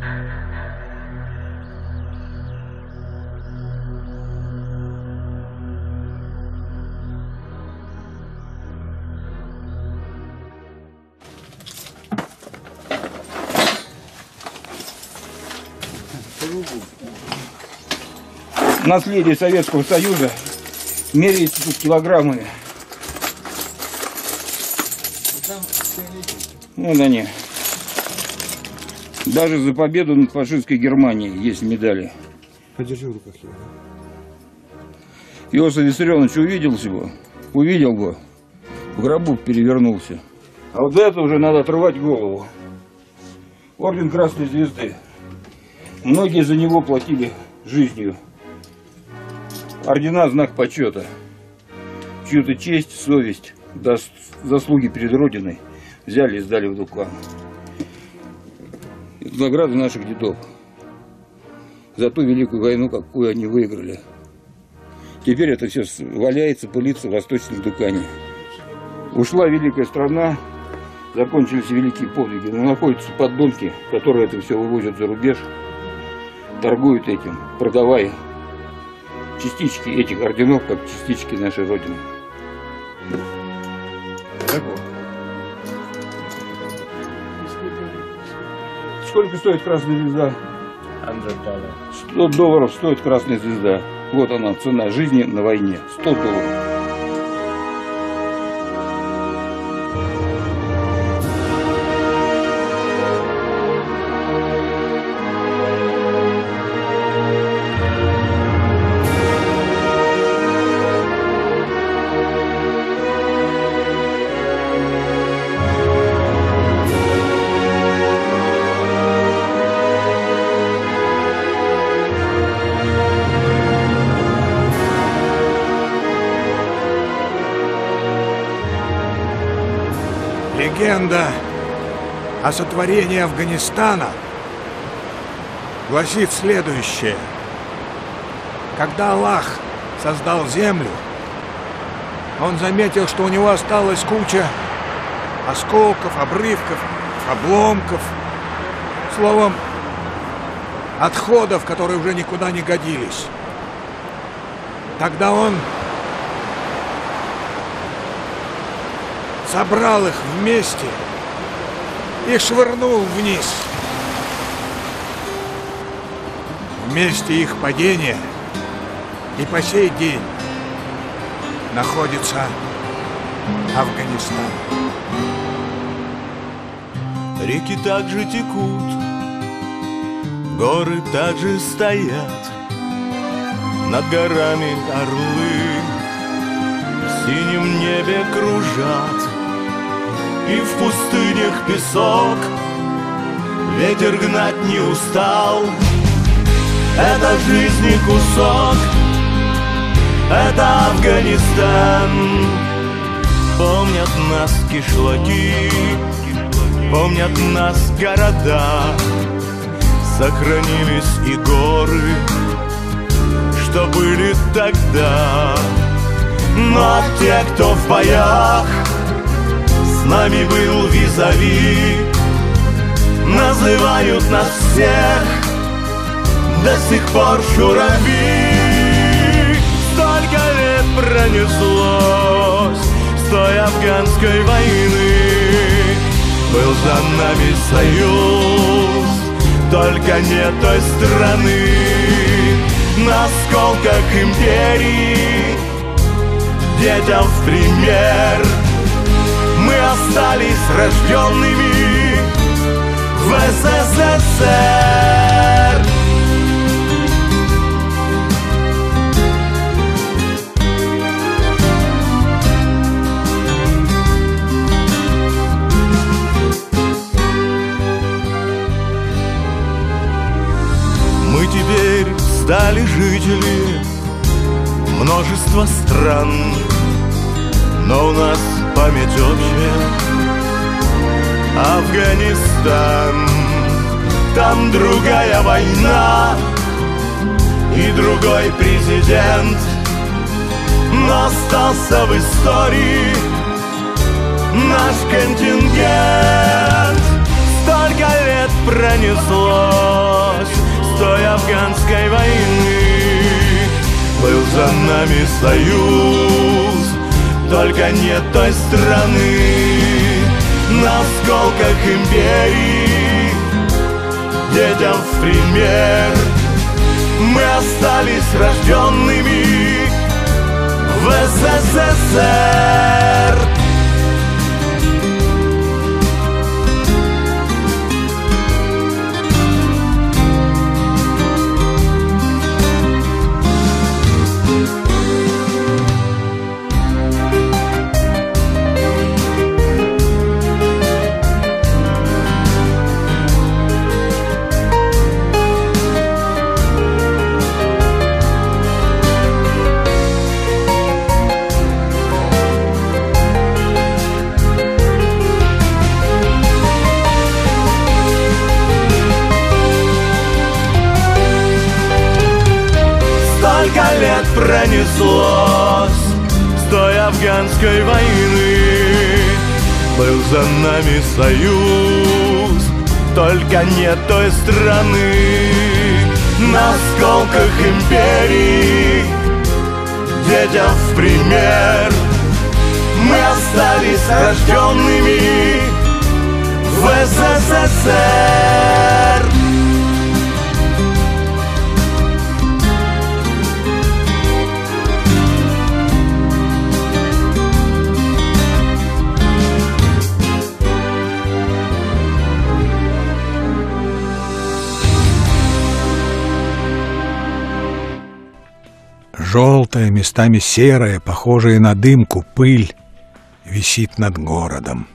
Наследие Советского Союза меряется тут килограммами. Вот они. Даже за победу над фашистской Германией есть медали. Подержи в руках его. Иосиф Виссарионович увидел бы, в гробу перевернулся. А вот за это уже надо отрывать голову. Орден Красной Звезды. Многие за него платили жизнью. Ордена — знак почета. Чью-то честь, совесть, заслуги перед Родиной взяли и сдали в Дукан. Это награда наших дедов за ту великую войну, какую они выиграли. Теперь это все валяется, пылится в Восточном Дукане. Ушла великая страна, закончились великие подвиги, но находятся подонки, которые это все вывозят за рубеж, торгуют этим, продавая частички этих орденов, как частички нашей Родины. Так вот. Сколько стоит Красная Звезда? $100 стоит Красная Звезда. Вот она, цена жизни на войне. $100. Легенда о сотворении Афганистана гласит следующее. Когда Аллах создал землю, Он заметил, что у него осталась куча осколков, обрывков, обломков, словом, отходов, которые уже никуда не годились. Тогда Он собрал их вместе и швырнул вниз. В месте их падения и по сей день находится Афганистан. Реки также текут, горы также стоят, над горами орлы в синем небе кружат. И в пустынях песок ветер гнать не устал. Это жизни кусок, это Афганистан. Помнят нас кишлаки, помнят нас города, сохранились и горы, что были тогда. Но те, кто в боях с нами был визави, называют нас всех до сих пор шурави. Столько лет пронеслось с той афганской войны, был за нами союз, только не той страны. На осколках империи, детям в пример, мы остались рожденными в СССР. Мы теперь стали жители множества стран, но у нас память общая. Афганистан, там другая война и другой президент, но остался в истории наш контингент. Столько лет лет пронеслось с той афганской войны. Был за нами союз, только не той страны. На осколках империи, детям в пример, мы остались рожденными в СССР. Сколько лет пронеслось с той афганской войны. Был за нами союз, только не той страны. На осколках империи, детям в пример, мы остались рожденными в СССР. Желтая, местами серая, похожая на дымку, пыль висит над городом.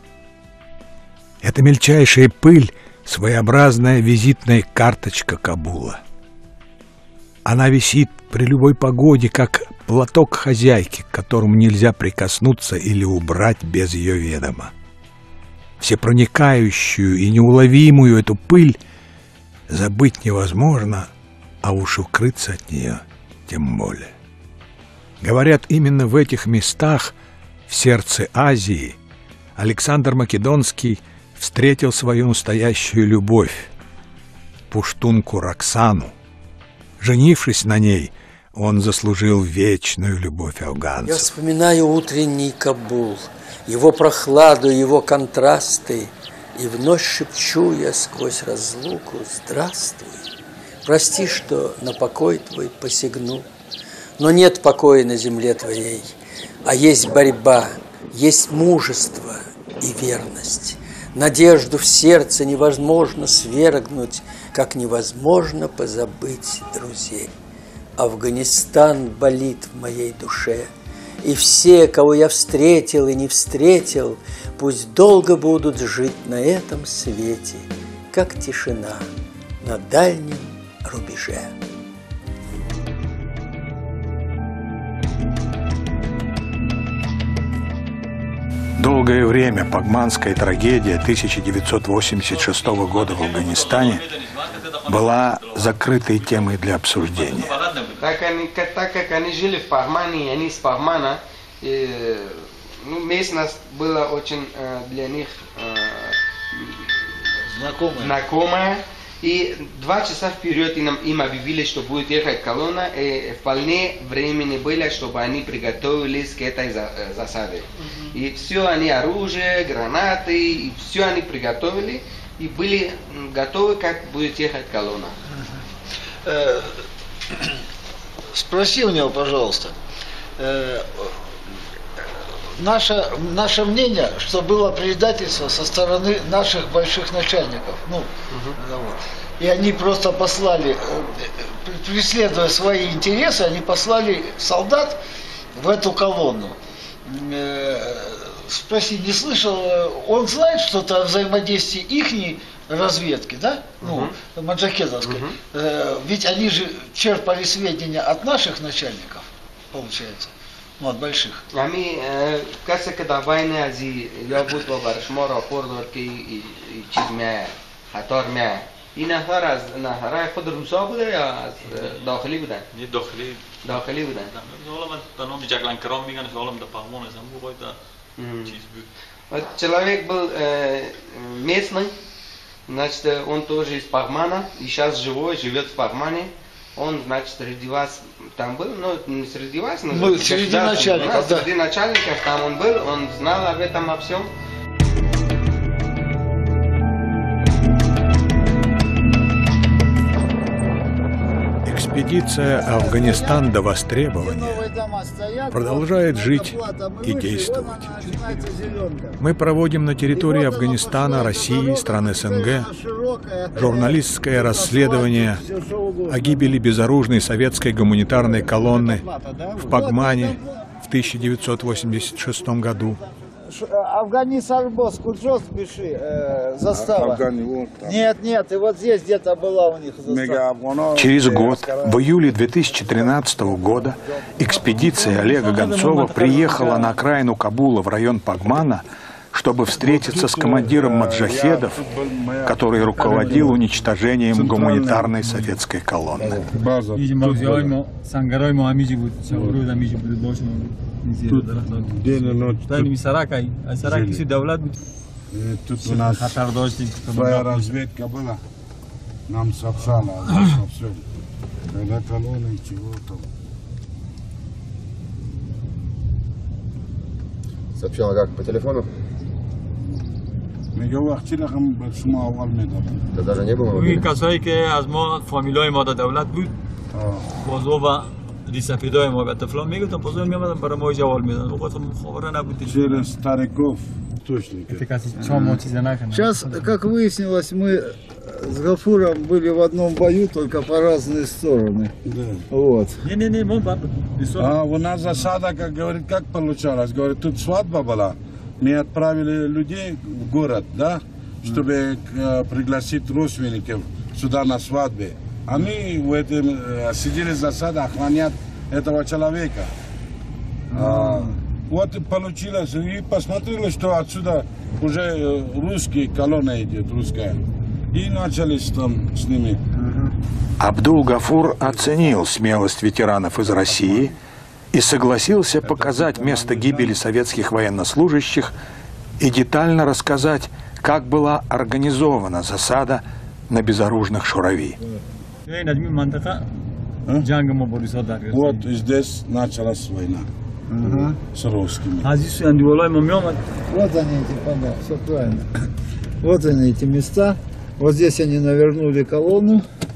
Эта мельчайшая пыль — своеобразная визитная карточка Кабула. Она висит при любой погоде, как платок хозяйки, к которому нельзя прикоснуться или убрать без ее ведома. Всепроникающую и неуловимую эту пыль забыть невозможно, а уж укрыться от нее тем более. Говорят, именно в этих местах, в сердце Азии, Александр Македонский встретил свою настоящую любовь, пуштунку Роксану. Женившись на ней, он заслужил вечную любовь афганцев. Я вспоминаю утренний Кабул, его прохладу, его контрасты, и вновь шепчу я сквозь разлуку: здравствуй. Прости, что на покой твой посягну, но нет покоя на земле твоей, а есть борьба, есть мужество и верность. Надежду в сердце невозможно свергнуть, как невозможно позабыть друзей. Афганистан болит в моей душе, и все, кого я встретил и не встретил, пусть долго будут жить на этом свете, как тишина на дальнем рубеже. Долгое время пагманская трагедия 1986 года в Афганистане была закрытой темой для обсуждения. Так как они жили в Пагмане, они с Пагмана, местность была очень для них знакомая. И 2 часа вперед им объявили, что будет ехать колонна, и вполне времени было, чтобы они приготовились к этой засаде. И все они, оружие, гранаты, и все они приготовили, и были готовы, как будет ехать колонна. Спроси у него, пожалуйста. Наше мнение, что было предательство со стороны наших больших начальников. Вот. И они просто послали, преследуя свои интересы, они послали солдат в эту колонну. Спроси, не слышал, он знает что-то о взаимодействии ихней разведки, да? Маджакедовской. Ведь они же черпали сведения от наших начальников, получается. От больших. Ами, кажется, когда война ази, я буду варшмо рапорт и чизмя, хатормя. И на хара خود روسا بوده یا از داخلی بودن؟ یه داخلی بودن. حالا من تنها میجاکلان کرام میگن حالا من پامون از هم چیز بود. Человек был местный, Значит, он тоже из Пагмана, и сейчас живет в Пагмане. Он, значит, среди вас там был, но не среди вас, но Ну, среди начальников, да. Среди начальников там он был, он знал об этом, о всем. Экспедиция «Афганистан до востребования» продолжает жить и действовать. Мы проводим на территории Афганистана, России, стран СНГ журналистское расследование о гибели безоружной советской гуманитарной колонны в Пагмане в 1986 году. Афганистан-Босс, Куджос пиши, застава. Нет, и вот здесь где-то была у них застава. Через год, в июле 2013 года, экспедиция Олега Гонцова приехала на окраину Кабула в район Пагмана, чтобы встретиться с командиром маджахедов, который руководил уничтожением гуманитарной советской колонны. Тут у нас своя разведка была, нам сообщала обо всем. Когда колонны, чего-то. Сообщала как, по телефону? Ты даже не было? Через стариков. Сейчас, как выяснилось, мы с Гафуром были в одном бою, только по разные стороны. Да. Вот. А у нас засада, как говорит, как получалось? Говорит, тут свадьба была. Мы отправили людей в город, да, чтобы пригласить родственников сюда на свадьбе. Они в этом сидели засады, охранять этого человека. Вот и получилось. И посмотрели, что отсюда уже русские колонна идет, русская. И начались там с ними. Абдул-Гафур оценил смелость ветеранов из России и согласился показать место гибели советских военнослужащих и детально рассказать, как была организована засада на безоружных Шурави. Вот здесь началась война с русскими. Вот они эти поля, все правильно. Вот они эти места. Вот здесь они навернули колонну.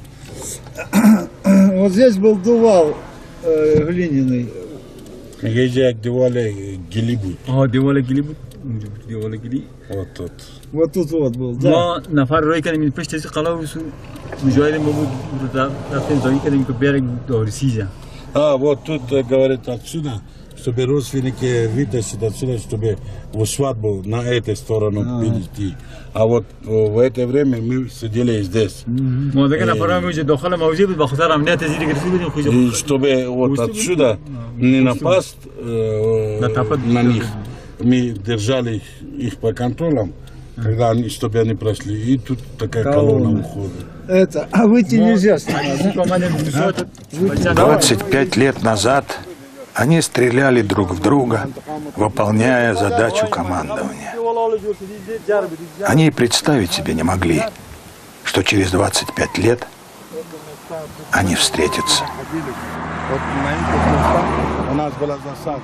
Вот здесь был дувал глиняный. Езжай, девали гилибут. гилибут. Вот тут. Вот тут вот был, да. نفر روی کردیم این پشت از قلاوسو مجاهدین ما بود رفتیم زایی کردیم که برگ دارسیزه. Вот тут говорит отсюда, чтобы родственники вытащить отсюда, чтобы в свадьбу на эту сторону перейти. А вот в это время мы сидели здесь. ما دیگه نفرام میشه داخل موضوع بود بخاطر امنیت زیر گرفته بودیم خوش. И чтобы вот отсюда не напасть на них, мы держали их по контролям, когда они, чтобы они прошли. И тут такая колонна уходит. Это, а выйти нельзя снимать. 25 лет назад они стреляли друг в друга, выполняя задачу командования. Они и представить себе не могли, что через 25 лет они встретятся. Вот на этих местах у нас была засада.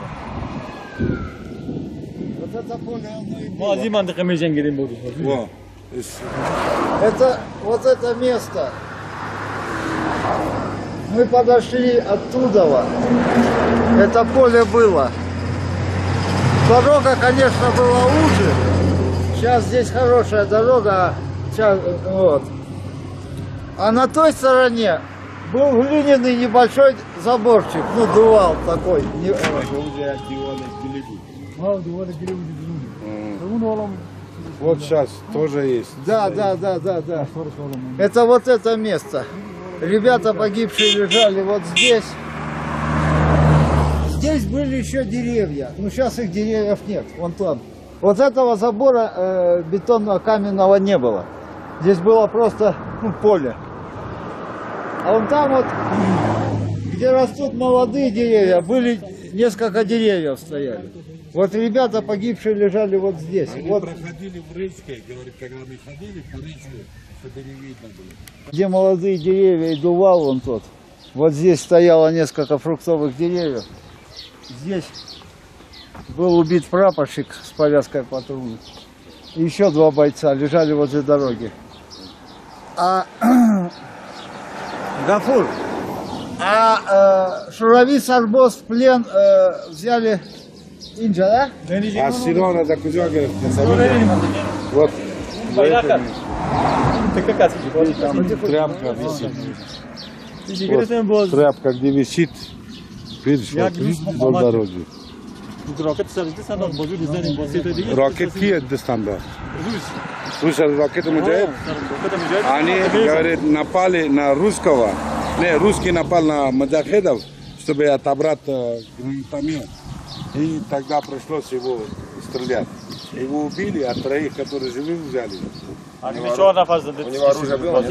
Вот это поле оно и ما از این منطقه می جنگیدیم بود. Это вот это место. Мы подошли оттуда. Это поле было. Дорога, конечно, была уже. Сейчас здесь хорошая дорога. Сейчас, вот. А на той стороне был глиняный небольшой заборчик. Ну, дувал такой. Вот сейчас тоже есть. Да. Это вот это место. Ребята погибшие лежали вот здесь. Здесь были еще деревья. Ну, сейчас их деревьев нет. Вон там. Вот этого забора бетонного каменного не было. Здесь было просто поле. А вон там вот, где растут молодые деревья, были несколько деревьев стояли. Вот ребята погибшие лежали вот здесь. Они Вот проходили в речке, говорит, когда мы ходили по речке, чтобы не видно было. где молодые деревья и дувал вон тот. Вот здесь стояло несколько фруктовых деревьев. Здесь был убит прапорщик с повязкой по трубу. И еще 2 бойца лежали возле дороги. А Гафур, Шурави Сарбоз в плен взяли Инджа, да? А Сирона за куда, говорит, вот. Тряпка висит. Вот, тряпка, где висит, видишь, вот, вдоль дороги. Ракет кие Дагестанда? Слушай, ракеты Муджахед? Они, говорит, напали на русского. Не, русский напал на Муджахедов, чтобы отобрать гранатомет. И тогда пришлось его стрелять. Его убили, а 3, которые живы, взяли. У него оружие было?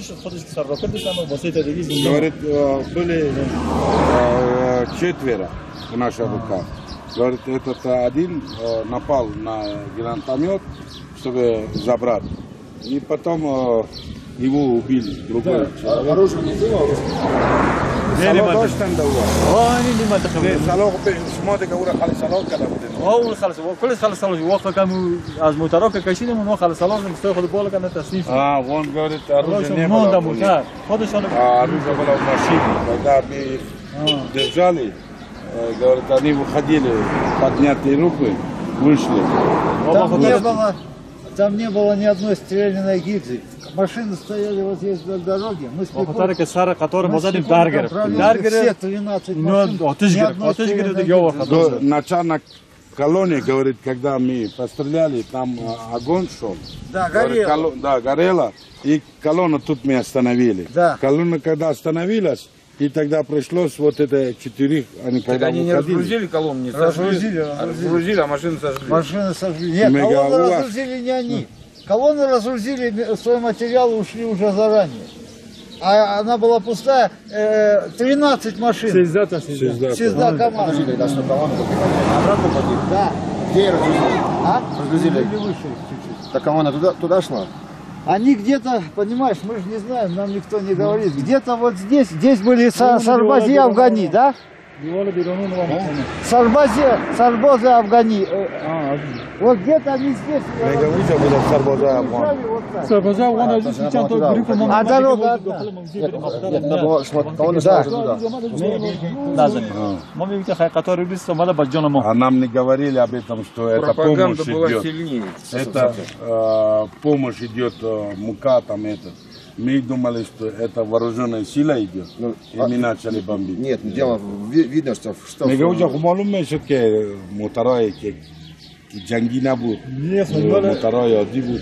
Говорит, были 4 в нашей руках. Говорит, этот один напал на гранатомет, чтобы забрать. И потом его убили. Другой человек. Оружие не было? Салон точно было. Салон, смотри, говорю, салон когда будет. هو خلص كل خلص وقت كانوا از موتورا که کشیدیم اونها خلص سالان مستوی خود بالا کنه تصنیف Он говорит, оружие не было. خودشان Оружие было в машине. Когда мы их держали, говорит, они выходили, поднятые руки, вышли. Там не было ни одной стрелянной гильзы. Машины стояли вот здесь вдоль дороги. Мы с وقتی که سر قطار ما زدیم در گرفت все 13 машин. آتش گرفت یا وقت Начальник колонии говорит, когда мы постреляли, там огонь шел. Да, горело. Да, горело. И колонну тут мы остановили. Да. Колонна когда остановилась, и тогда пришлось вот это 4, они когда Они не разгрузили колонну, не сожгли. Разгрузили, а машины сожгли. Машины сожгли. Нет, колонну разгрузили не они. Колонну разгрузили, свой материал ушли уже заранее. А она была пустая, 13 машин. Сезда КамАЗ. Подожди, тогда что колонна обратно погиб? Да. Где разгрузили? А? Разгрузили. Выше чуть-чуть. Так колонна туда шла? Они где-то, понимаешь, мы же не знаем, нам никто не говорит. Где-то вот здесь были Сарбази Афгани, да? Сарбазы Афгани. Вот где-то они здесь. А дорога одна. Нет, надо было, чтобы колонна шла уже туда. А нам не говорили об этом, что это помощь идет. сильнее. Это помощь идет, мука там это. Мы думали, что это вооруженная сила идет, и мы начали бомбить. Нет, дело, видно, что... Мы говорим, что малумно, что моторы, джанги не будут. Моторы, одни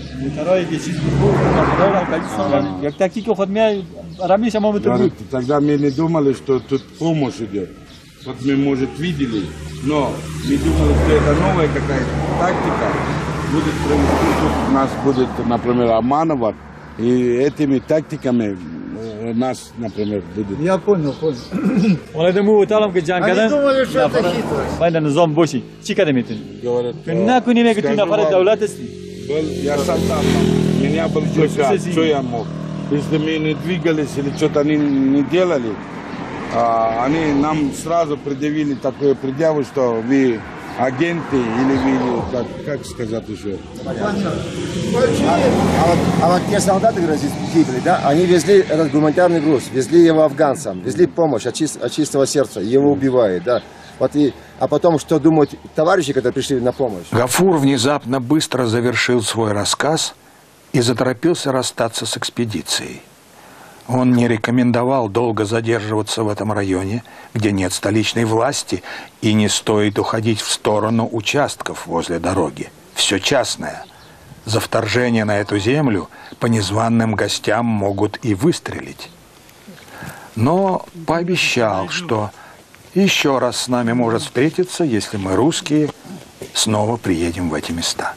як тактика خود میای رمیش ما будут. Тогда мы не думали, что тут помощь идет. Вот мы, может, видели, но мы думали, что это новая какая-то тактика. Будет провести, тут нас будет, например, обманывать. И этими тактиками нас, например, будет. Я понял. ولی دمو تعلم که جنگ Они کردن думали, что это хитрость. باید نظام باشی چی کده میتونی Говорят, نکنی که تو نفر دولت هستی я сам там, меня был джокер, что я мог? Если мы не двигались или что-то они не делали, они нам сразу предъявили такое предъяву, что вы агенты или вы, как сказать еще? А вот те солдаты, грозит гибли, да, они везли этот гуманитарный груз, везли его афганцам, везли помощь от чистого сердца, его убивают, да. Вот а потом, что думают товарищи, которые пришли на помощь? Гафур внезапно быстро завершил свой рассказ и заторопился расстаться с экспедицией. Он не рекомендовал долго задерживаться в этом районе, где нет столичной власти, и не стоит уходить в сторону участков возле дороги. Все частное. За вторжение на эту землю по незваным гостям могут и выстрелить. Но пообещал, что еще раз с нами может встретиться, если мы, русские, снова приедем в эти места.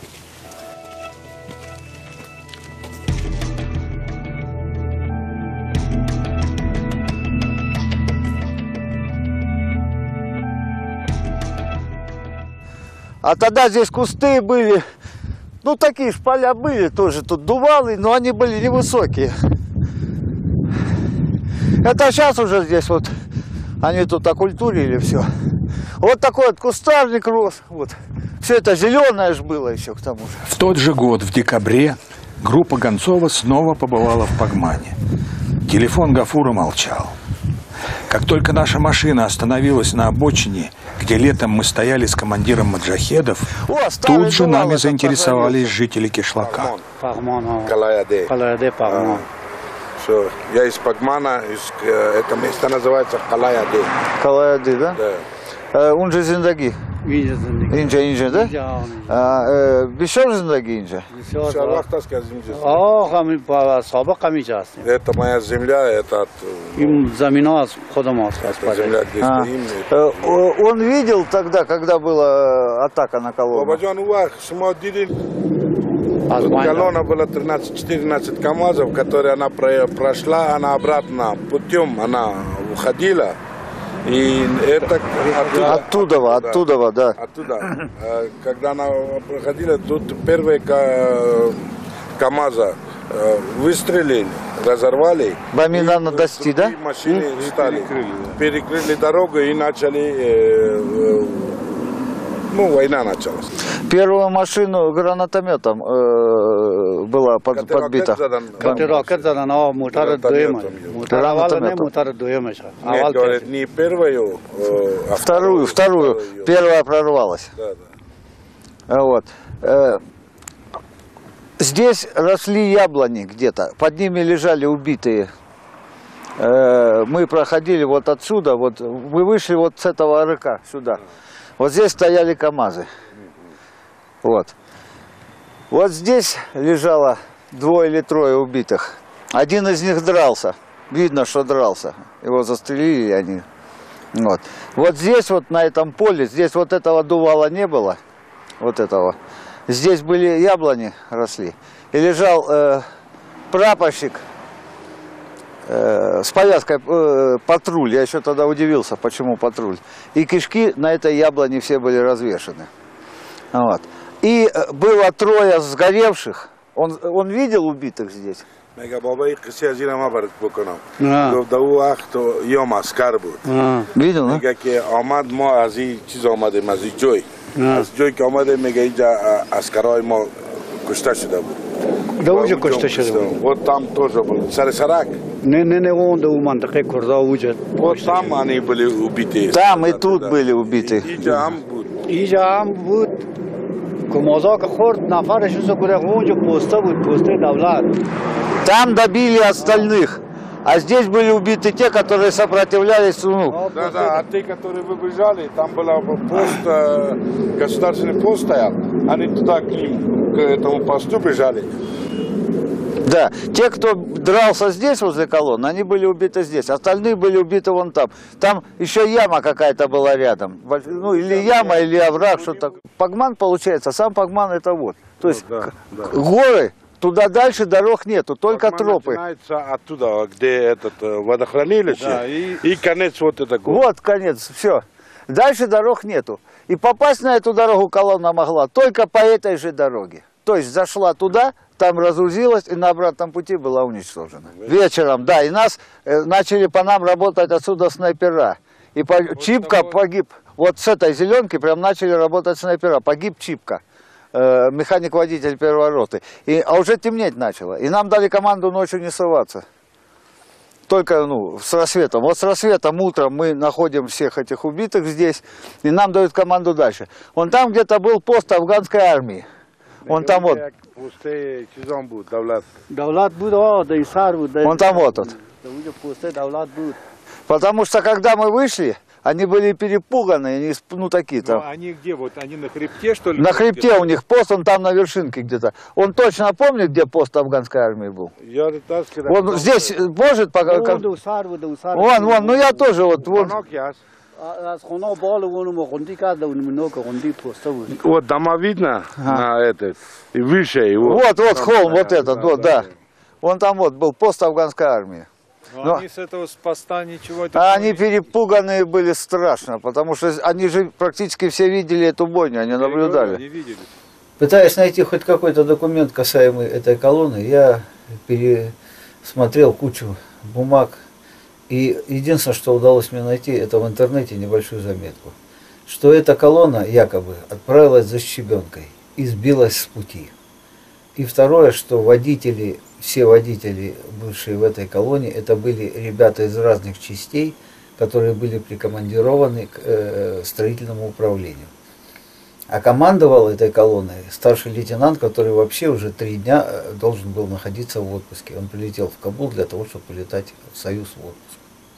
А тогда здесь кусты были, ну такие ж поля были тоже, тут дувалы, но они были невысокие. Это сейчас уже здесь вот, они тут окультурили все. Вот такой вот кустарник рос, вот. Все это зеленое ж было еще к тому же. В тот же год, в декабре, группа Гонцова снова побывала в Пагмане. Телефон Гафура молчал. Как только наша машина остановилась на обочине, где летом мы стояли с командиром маджахедов, тут же нами заинтересовались жители кишлака. Калаяде. Я из Пагмана, это место называется Калаяде. Калаяде, да? Да. Он же Зиндаги. Инжа, да? Бешор Зиндаги Инжа? Это моя земля, это земля, где стоим. Он видел тогда, когда была атака на колонну? Колонна была 13-14 КАМАЗов, которые она прошла, она обратно путем, она уходила. И это оттуда, да. Оттуда. Когда она проходила, тут первые КАМАЗа выстрелили, разорвали. Бамина на дости, да? Машины стали. Перекрыли дорогу и начали... война началась. Первую машину гранатометом была подбита. Нет, говорит, не первую, а вторую. Первая прорвалась. Да. Вот. Здесь росли яблони где-то, под ними лежали убитые. Мы проходили вот отсюда, вот мы вышли вот с этого рыка сюда. Вот здесь стояли КАМАЗы. Вот. Вот здесь лежало 2 или 3 убитых. Один из них дрался. Видно, что дрался. Его застрелили они. Вот. Вот здесь вот на этом поле, здесь вот этого дувала не было. Вот этого. Здесь были яблони, росли. И лежал прапорщик с повязкой патруль. Я еще тогда удивился, почему патруль. И кишки на этой яблоне все были развешаны. Вот. И было 3 сгоревших. Он видел убитых здесь? Видел, да? Вот там тоже был. Сарасарак. Вот там они были убиты. Там и тут были убиты. Там добили остальных. А здесь были убиты те, которые сопротивлялись. Да, а те, которые выбежали, там был пост, государственный пост стоял. Они туда к ним, к этому посту бежали. Да, те, кто дрался здесь, возле колонны, они были убиты здесь. Остальные были убиты вон там. Там еще яма какая-то была рядом. Ну, или яма, или овраг, что-то. Пагман, получается, сам Пагман это вот. То есть горы, туда дальше дорог нету, только Пагман тропы. Начинается оттуда, где этот водохранилище, да, и конец вот это гор. Вот конец, все. Дальше дорог нету. И попасть на эту дорогу колонна могла только по этой же дороге. То есть зашла туда, там разгрузилась и на обратном пути была уничтожена. Вечером, да, и нас начали по нам работать отсюда снайпера. И Чипка погиб. Вот с этой зеленки прям начали работать снайпера. Погиб Чипка, механик-водитель первой роты. А уже темнеть начало. И нам дали команду ночью не соваться. Только с рассветом. Вот с рассветом утром мы находим всех этих убитых здесь. И нам дают команду дальше. Вон там где-то был пост афганской армии. Он там вот. Он там вот. Потому что когда мы вышли, они были перепуганы, такие там. Они где? Вот они на хребте, что ли? На хребте у них пост, он там на вершинке где-то. Он точно помнит, где пост афганской армии был? Он здесь может пока. Вон, ну я тоже вот. Вот дома видно на этот, и выше его. Вот холм, вот этот, вот, да. Вон там вот был пост афганской армии. Но они с этого поста ничего... Они перепуганные были страшно, потому что они же практически все видели эту бойню, они наблюдали. Не видели. Пытаясь найти хоть какой-то документ, касаемый этой колонны, я пересмотрел кучу бумаг. И единственное, что удалось мне найти, это в интернете небольшую заметку, что эта колонна якобы отправилась за щебенкой и сбилась с пути. И второе, что водители, все водители, бывшие в этой колонне, это были ребята из разных частей, которые были прикомандированы к строительному управлению. А командовал этой колонной старший лейтенант, который вообще уже 3 дня должен был находиться в отпуске. Он прилетел в Кабул для того, чтобы полетать в Союз в отпуск.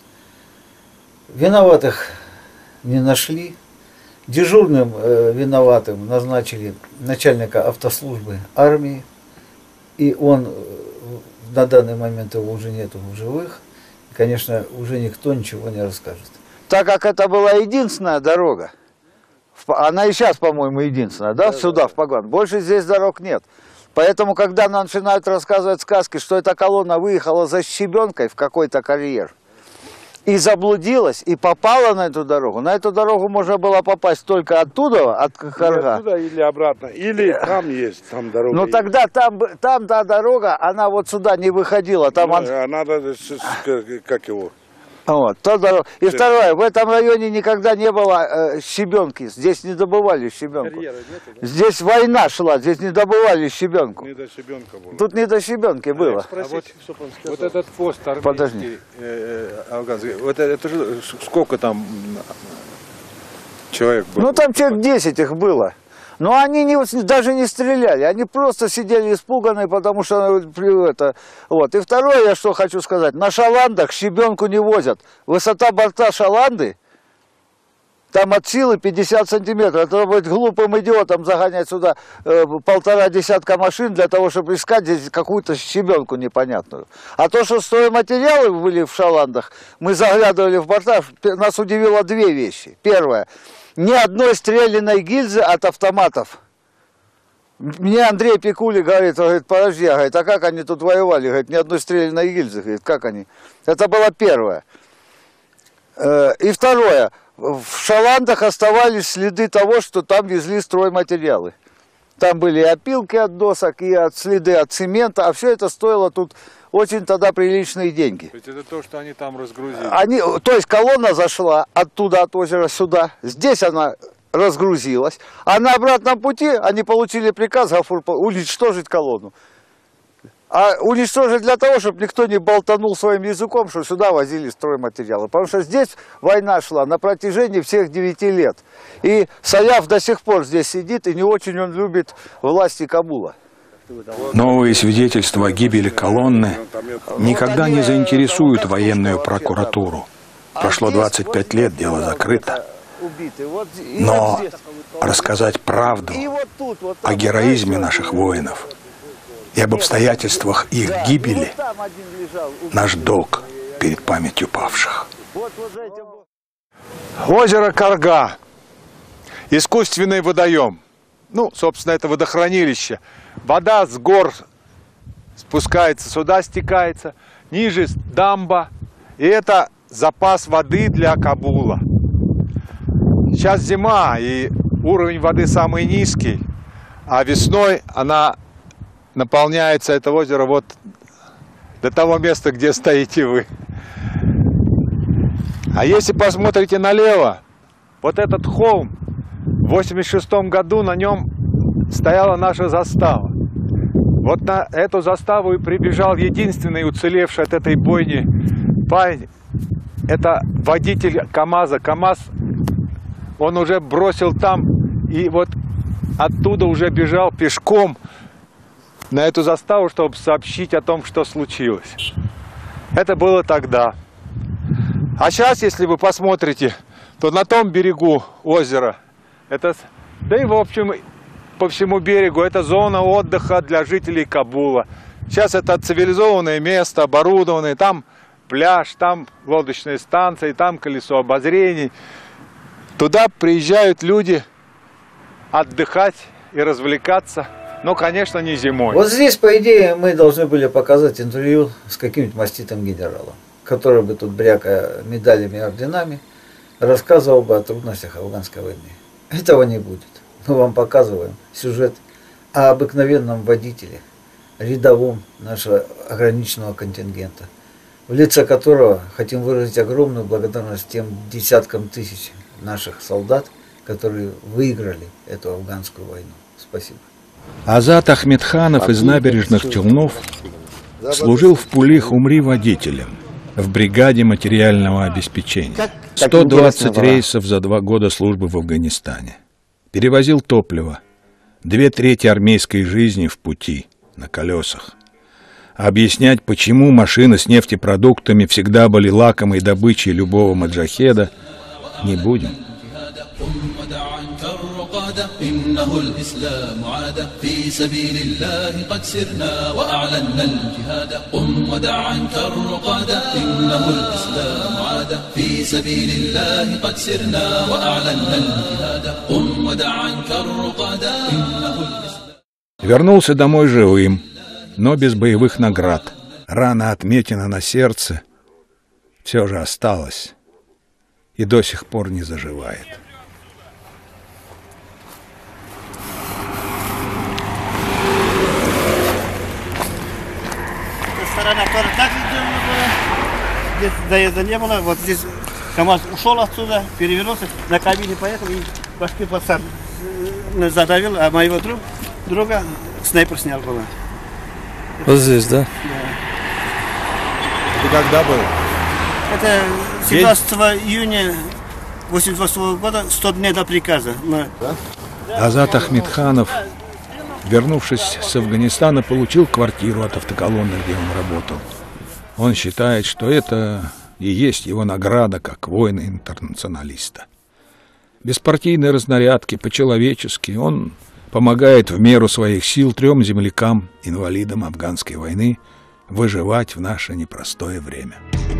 Виноватых не нашли. Дежурным виноватым назначили начальника автослужбы армии. И он, на данный момент его уже нету в живых. И, конечно, уже никто ничего не расскажет. Так как это была единственная дорога, она и сейчас, по-моему, единственная, да, сюда, в Паган. Больше здесь дорог нет. Поэтому, когда нам начинают рассказывать сказки, что эта колонна выехала за щебенкой в какой-то карьер и заблудилась, и попала на эту дорогу можно было попасть только оттуда, от Карга. Оттуда или обратно, или там есть, там дорога. Но тогда там та дорога, она вот сюда не выходила. Там надо, как его... Вот, и второе, в этом районе никогда не было щебенки, здесь не добывали щебенку. Здесь война шла, здесь не добывали щебенку. Не до щебенка было. Тут не до щебенки было. Вот этот пост армейский, афганский, вот это же сколько там человек было? Ну там человек 10 их было. Но они даже не стреляли, они просто сидели испуганные, потому что это. Вот. И второе, я что хочу сказать, на шаландах щебенку не возят. Высота борта шаланды, там от силы 50 сантиметров. Это быть глупым идиотом загонять сюда 1,5 десятка машин для того, чтобы искать здесь какую-то щебенку непонятную. А то, что стройматериалы были в шаландах, мы заглядывали в борта, нас удивило 2 вещи. Первое. Ни одной стрелянной гильзы от автоматов. Мне Андрей Пикули говорит, подожди, а как они тут воевали? Говорит, ни одной стрелянной гильзы. Говорит, как они? Это было первое. И второе. В шаландах оставались следы того, что там везли стройматериалы. Там были и опилки от досок, и следы от цемента, а все это стоило тут очень тогда приличные деньги. То есть это то, что они там разгрузили? То есть колонна зашла оттуда, от озера сюда, здесь она разгрузилась, а на обратном пути они получили приказ уничтожить колонну. А уничтожить для того, чтобы никто не болтанул своим языком, что сюда возили стройматериалы. Потому что здесь война шла на протяжении всех 9 лет. И Саяф до сих пор здесь сидит, и не очень он любит власти Кабула. Новые свидетельства о гибели колонны никогда не заинтересуют военную прокуратуру. Прошло 25 лет, дело закрыто. Но рассказать правду о героизме наших воинов и об обстоятельствах их гибели – наш долг перед памятью павших. Озеро Карга. Искусственный водоем. Ну, собственно, это водохранилище. Вода с гор спускается, сюда стекается. Ниже дамба. И это запас воды для Кабула. Сейчас зима, и уровень воды самый низкий. А весной она наполняется, это озеро, вот до того места, где стоите вы. А если посмотрите налево, вот этот холм, в 1986 году на нем стояла наша застава. Вот на эту заставу и прибежал единственный уцелевший от этой бойни парень. Это водитель КАМАЗа. КАМАЗ он уже бросил там, и вот оттуда уже бежал пешком на эту заставу, чтобы сообщить о том, что случилось. Это было тогда. А сейчас, если вы посмотрите, то на том берегу озера, это, да и в общем по всему берегу, это зона отдыха для жителей Кабула. Сейчас это цивилизованное место, оборудованное, там пляж, там лодочные станции, там колесо обозрений. Туда приезжают люди отдыхать и развлекаться, но, конечно, не зимой. Вот здесь, по идее, мы должны были показать интервью с каким-нибудь маститым генералом. который бы тут, брякая медалями и орденами, рассказывал бы о трудностях афганской войны. Этого не будет. Мы вам показываем сюжет о обыкновенном водителе, рядовом нашего ограниченного контингента, в лице которого хотим выразить огромную благодарность тем десяткам тысяч наших солдат, которые выиграли эту афганскую войну. Спасибо. Азат Ахмедханов из набережных Челнов служил в Пулих-Умри водителем в бригаде материального обеспечения. 120 рейсов за 2 года службы в Афганистане. Перевозил топливо. 2/3 армейской жизни в пути, на колесах. Объяснять, почему машины с нефтепродуктами всегда были лакомой добычей любого маджахеда, не будем. Вернулся домой живым, но без боевых наград. Рана отметина на сердце все же осталась и до сих пор не заживает. Сторона тоже так сделана была. Здесь заезда не было. Вот здесь КамАЗ ушел отсюда, перевернулся, на кабине поехал и башки пацан задавил, а моего друга снайпер снял было. Вот здесь, да? Да. И когда было? Это 17 июня 1988 года, 100 дней до приказа. Азат Ахмедханов, вернувшись с Афганистана, получил квартиру от автоколонны, где он работал. Он считает, что это и есть его награда как воина-интернационалиста. Без партийной разнарядки, по-человечески, он помогает в меру своих сил 3 землякам, инвалидам афганской войны, выживать в наше непростое время.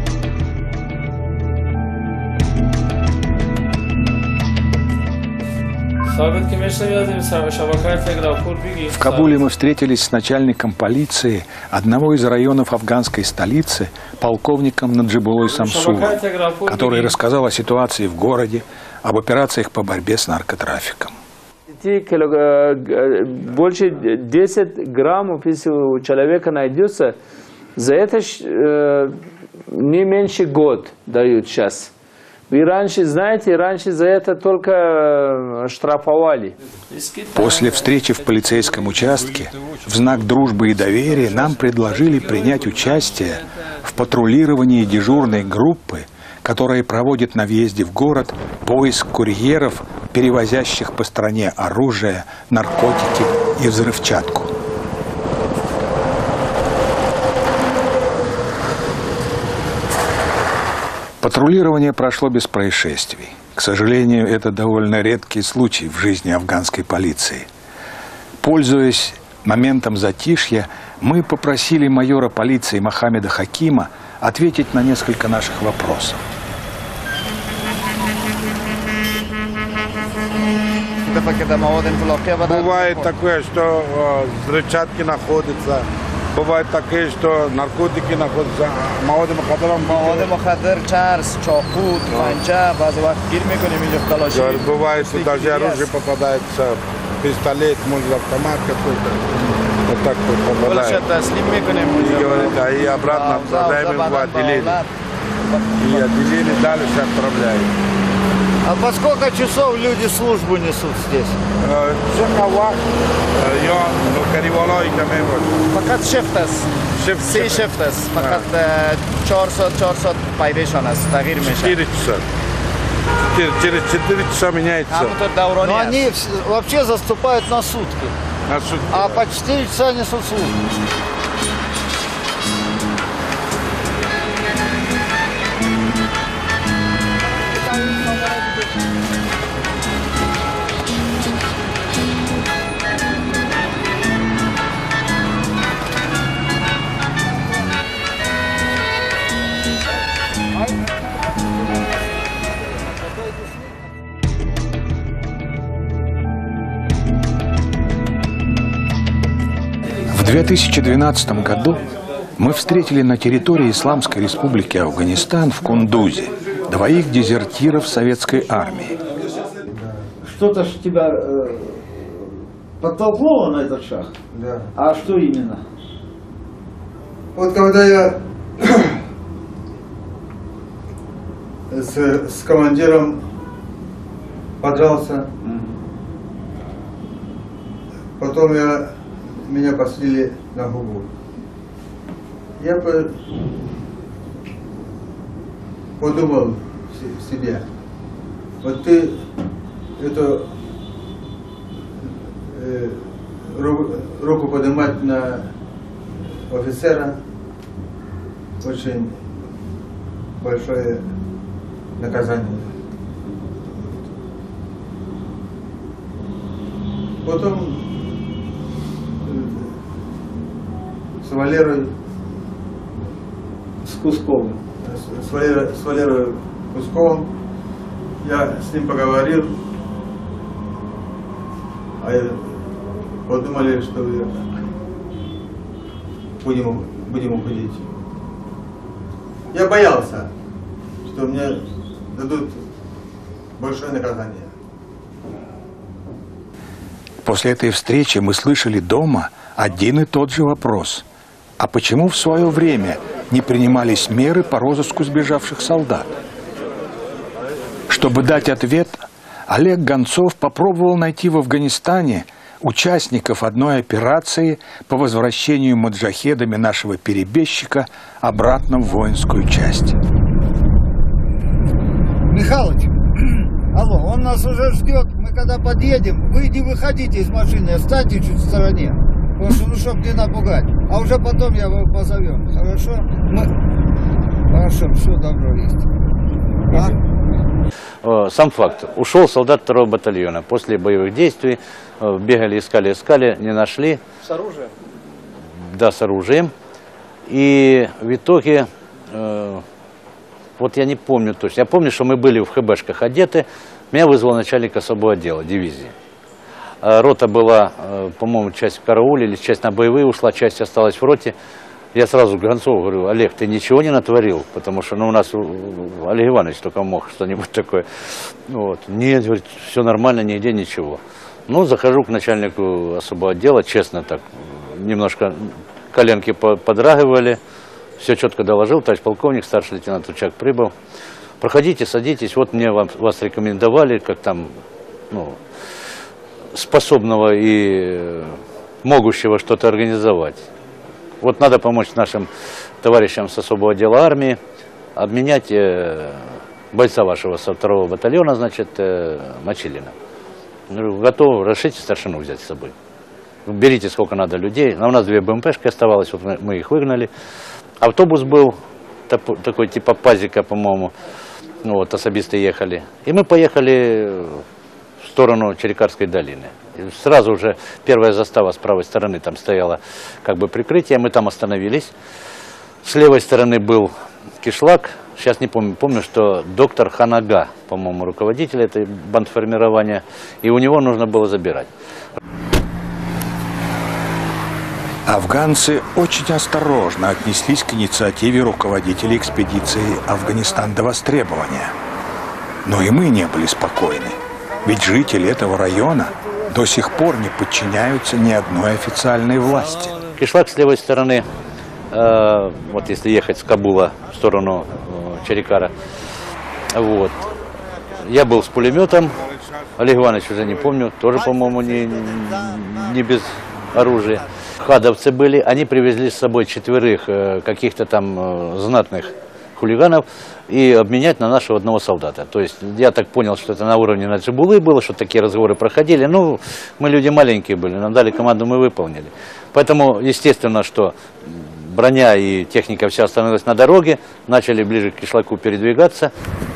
В Кабуле мы встретились с начальником полиции одного из районов афганской столицы, полковником Наджибулой Самсулом, который рассказал о ситуации в городе, об операциях по борьбе с наркотрафиком. Больше 10 граммов, если у человека найдется, за это не меньше год дают сейчас. Вы раньше, знаете, за это только штрафовали. После встречи в полицейском участке в знак дружбы и доверия нам предложили принять участие в патрулировании дежурной группы, которая проводит на въезде в город поиск курьеров, перевозящих по стране оружие, наркотики и взрывчатку. Патрулирование прошло без происшествий. К сожалению, это довольно редкий случай в жизни афганской полиции. Пользуясь моментом затишья, мы попросили майора полиции Мохаммеда Хакима ответить на несколько наших вопросов. Бывает такое, что взрывчатки находятся. Бывает такое, что наркотики находятся. Маводы мухаддир, чарс, чохут, панча, бывает, что даже оружие попадается, пистолет, может, автомат какой-то. Вот так вот попадает. И говорит, а и обратно отправляем его в отделение. И отделение дальше отправляем. А по сколько часов люди службу несут здесь? Fakat shift است. سی shift است. فقط 400 пайрешон است. تغییر میشه. 4 часа. Через 4 часа меняется. Но они вообще заступают на сутки. А по 4 часа несут службу. В 2012 году мы встретили на территории Исламской Республики Афганистан в Кундузе двоих дезертиров советской армии. Что-то ж тебя подтолкнуло на этот шаг? Да. А что именно? Вот когда я с командиром подрался, потом меня посадили на губу. Я подумал себе, вот ты эту руку поднимать на офицера очень большое наказание. Потом с Валерой Кусковым. С Валерой Кусковым я с ним поговорил, подумали, что будем уходить. Я боялся, что мне дадут большое наказание. После этой встречи мы слышали дома один и тот же вопрос. А почему в свое время не принимались меры по розыску сбежавших солдат? Чтобы дать ответ, Олег Гонцов попробовал найти в Афганистане участников одной операции по возвращению маджахедами нашего перебежчика обратно в воинскую часть. Михалыч, алло, он нас уже ждет. Мы когда подъедем, вы не выходите из машины, останьте чуть в стороне. Потому что, ну, чтобы не напугать. А уже потом я его позовем. Хорошо? Хорошо, все добро есть. Сам факт. Ушел солдат 2-го батальона. После боевых действий бегали, искали, не нашли. С оружием? Да, с оружием. И в итоге, вот я не помню точно. Я помню, что мы были в ХБшках одеты. Меня вызвал начальник особого отдела дивизии. Рота была, по-моему, часть в карауле, или часть на боевые ушла, часть осталась в роте. Я сразу Гонцову говорю: Олег, ты ничего не натворил? Потому что, ну, у нас Олег Иванович только мог что-нибудь такое. Вот. Нет, говорит, все нормально, нигде ничего. Ну, захожу к начальнику особого отдела, честно так, немножко коленки подрагивали. Все четко доложил, товарищ полковник, старший лейтенант Рычак прибыл. Проходите, садитесь, вот мне вас рекомендовали, как там, ну, способного и могущего что-то организовать. Вот надо помочь нашим товарищам с особого отдела армии, обменять бойца вашего со 2-го батальона, значит, Мочилина. Говорю, готов, разрешите старшину взять с собой. Берите сколько надо людей. А у нас 2 БМПшки оставалось, вот мы их выгнали. Автобус был такой типа пазика, по-моему, ну, вот особисты ехали. И мы поехали в сторону Черекарской долины. И сразу же первая застава с правой стороны, там стояло как бы прикрытие, мы там остановились. С левой стороны был кишлак, сейчас не помню, помню, что доктор Ханага, по-моему, руководитель этой бандформирования, и у него нужно было забирать. Афганцы очень осторожно отнеслись к инициативе руководителей экспедиции «Афганистан до востребования». Но и мы не были спокойны, ведь жители этого района до сих пор не подчиняются ни одной официальной власти. Кишлак с левой стороны, вот если ехать с Кабула в сторону Черекара, вот. Я был с пулеметом, Олег Иванович уже не помню, тоже, по-моему, не без оружия. Хадовцы были, они привезли с собой 4 каких-то там знатных хулиганов и обменять на нашего одного солдата. То есть я так понял, что это на уровне Наджибулы было, что такие разговоры проходили. Ну, мы люди маленькие были, нам дали команду, мы выполнили. Поэтому, естественно, что броня и техника вся остановилась на дороге, начали ближе к кишлаку передвигаться.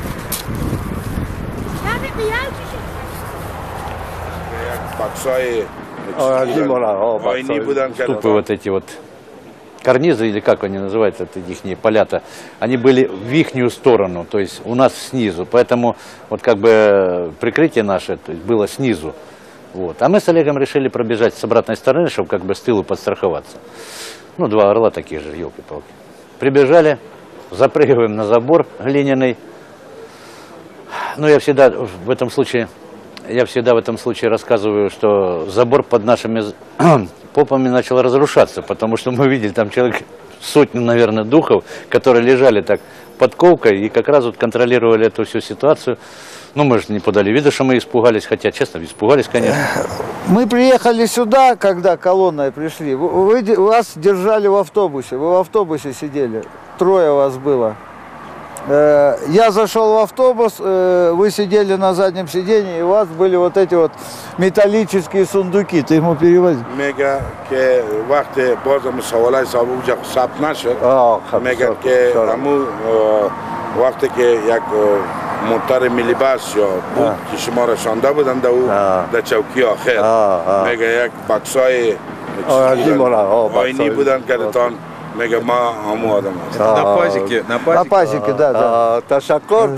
Ступы вот эти вот, карнизы, или как они называются, это их полята, они были в ихнюю сторону, то есть у нас снизу. Поэтому вот как бы прикрытие наше то есть, было снизу. Вот. А мы с Олегом решили пробежать с обратной стороны, чтобы как бы с тылу подстраховаться. Ну, 2 орла таких же, елки-палки. Прибежали, запрыгиваем на забор глиняный. Ну, я всегда в этом случае рассказываю, что забор под нашими попами начал разрушаться, потому что мы видели там человек, сотню, наверное, духов, которые лежали так под ковкой и как раз вот контролировали эту всю ситуацию. Ну, мы же не подали вида, что мы испугались, хотя, честно, испугались, конечно. Мы приехали сюда, когда колонной пришли, вас держали в автобусе, вы в автобусе сидели, 3 вас было. Я зашел в автобус, вы сидели на заднем сиденье, и у вас были вот эти вот металлические сундуки, ты ему перевозил. Мега, ке вахте бозам савалай сабуджа сап нашел. Мега, ке аму вахте ке як мотор милибас шо, ки шумо ро шонда буданд да у да чавки охир. Мега як баксай айни буданд ке тон. Мега ма аму адам. На пазике, на пазике, да. Ташакор.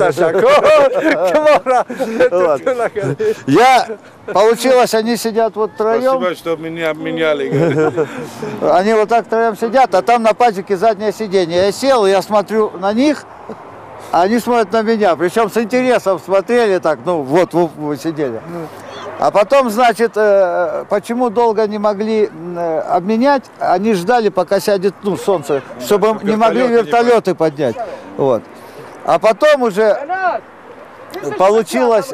Получилось, они сидят вот втроем. Спасибо, что меня обменяли. Они вот так втроем сидят, а там на пазике заднее сиденье. Я сел, я смотрю на них, а они смотрят на меня. Причем с интересом смотрели так, ну вот вы сидели. А потом, значит, почему долго не могли обменять, они ждали, пока сядет солнце, чтобы не могли вертолеты поднять. Вот. А потом уже получилось,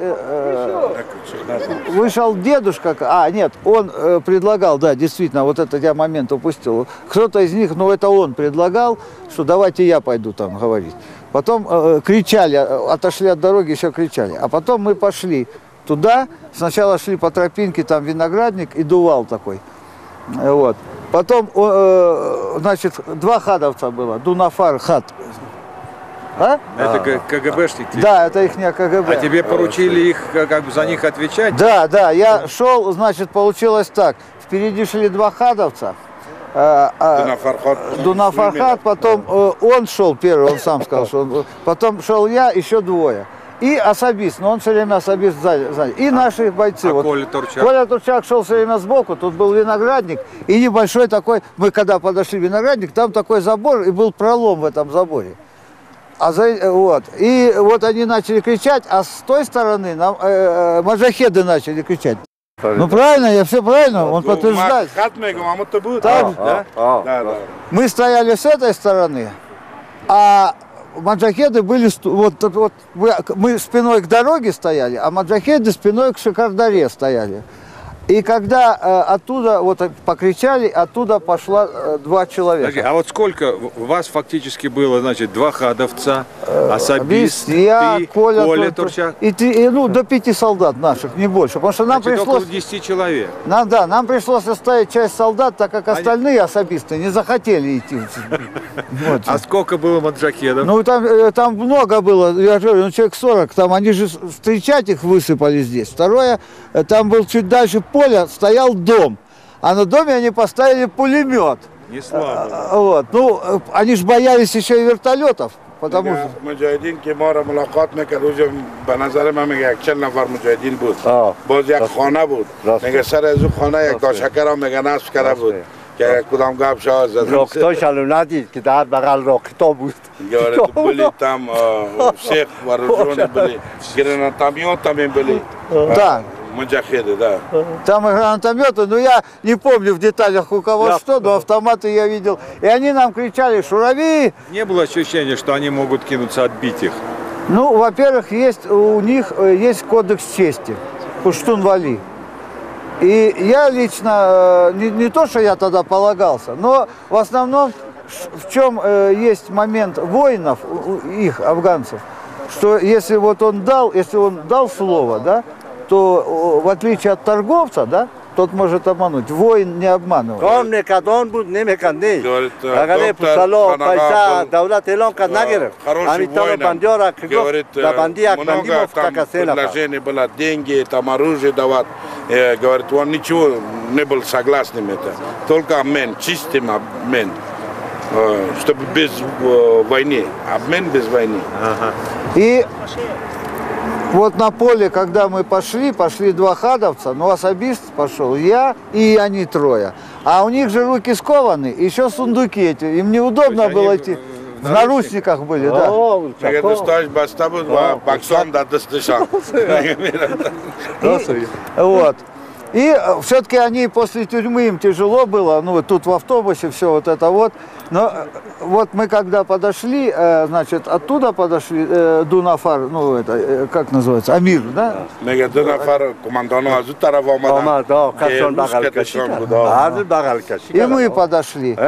вышел дедушка, нет, он предлагал, да, действительно, вот этот я момент упустил. Кто-то из них, это он предлагал, что давайте я пойду там говорить. Потом кричали, отошли от дороги, еще кричали. А потом мы пошли туда, сначала шли по тропинке, там виноградник и дувал такой. Вот. Потом, значит, 2 хадовца было, Дунафар, хат. А? Это КГБшники? Да, это их КГБ. А тебе поручили их, как бы за них отвечать? Да, я шел, значит, получилось так. Впереди шли 2 хадовца. Дунафархат, потом он шел первый, он сам сказал, что потом шел я, еще 2. И особист, но он все время особист сзади. И наши бойцы. Вот. Коля Турчак? Коля Турчак шел все время сбоку, тут был виноградник. И небольшой такой, мы когда подошли в виноградник, там такой забор, и был пролом в этом заборе. И вот они начали кричать, а с той стороны нам маджахеды начали кричать. Ну правильно, я все правильно, он подтверждает. Так, да. Мы стояли с этой стороны, а маджахеды были, мы спиной к дороге стояли, а маджахеды спиной к Шикардаре стояли. И когда оттуда вот покричали, оттуда пошло 2 человека. Подожди, а вот сколько у вас фактически было, значит, 2 хадовца, особист, я, ты, Коля Турчак? И до 5 солдат наших, не больше. Потому что нам пришлось... около 10 человек. Нам пришлось оставить часть солдат, так как остальные особисты не захотели идти. Вот. А сколько было маджахедов? Ну, там много было, я же говорю, человек 40, там они же встречать их высыпали здесь. Второе, там был чуть дальше поля, стоял дом, а на доме они поставили пулемет. Не слабо. Вот. Ну, они же боялись еще и вертолетов, потому что... مجاهدین که ما را ملاقات میکرد روز به نظر من میگه 40 نفر مجاهدین بود باز یک خانه بود میگه سر از اون خانه یک داشکر هم میگه نصب کرده بود که کدام گپ شاه زدن راکتاشو ندید که در بغل راکتا بود говорит были там всех вооруженных были гранатометами были да маджахеды, да. Там и гранатометы, но я не помню в деталях у кого что, но автоматы я видел. И они нам кричали: «Шурави!» Не было ощущения, что они могут кинуться отбить их? Ну, во-первых, у них есть кодекс чести, Пуштун-Вали. И я лично, не то, что я тогда полагался, но в основном, в чем есть момент воинов, их, афганцев, что если вот он дал слово, да, то в отличие от торговца, да, тот может обмануть. Воин не обманывает. Он некадон будет не меканди. Агаре пусало пайса давлат элон кад нагерев. Амитало бандера говорит, много там предложений было, деньги, там оружие давать. Говорит, он ничего не был согласен это. Только обмен, чистый обмен. Чтобы без войны. Обмен без войны. И Вот на поле, когда мы пошли два хадовца, ну особист пошел, я и они трое. А у них же руки скованы, еще сундуки эти, им неудобно было идти. В наручниках были, да. Вот. И все-таки они после тюрьмы, им тяжело было, ну тут в автобусе все вот это вот. Но вот мы когда подошли, значит, оттуда подошли, Дунафар, ну это, как называется, Амир, да? И мы подошли.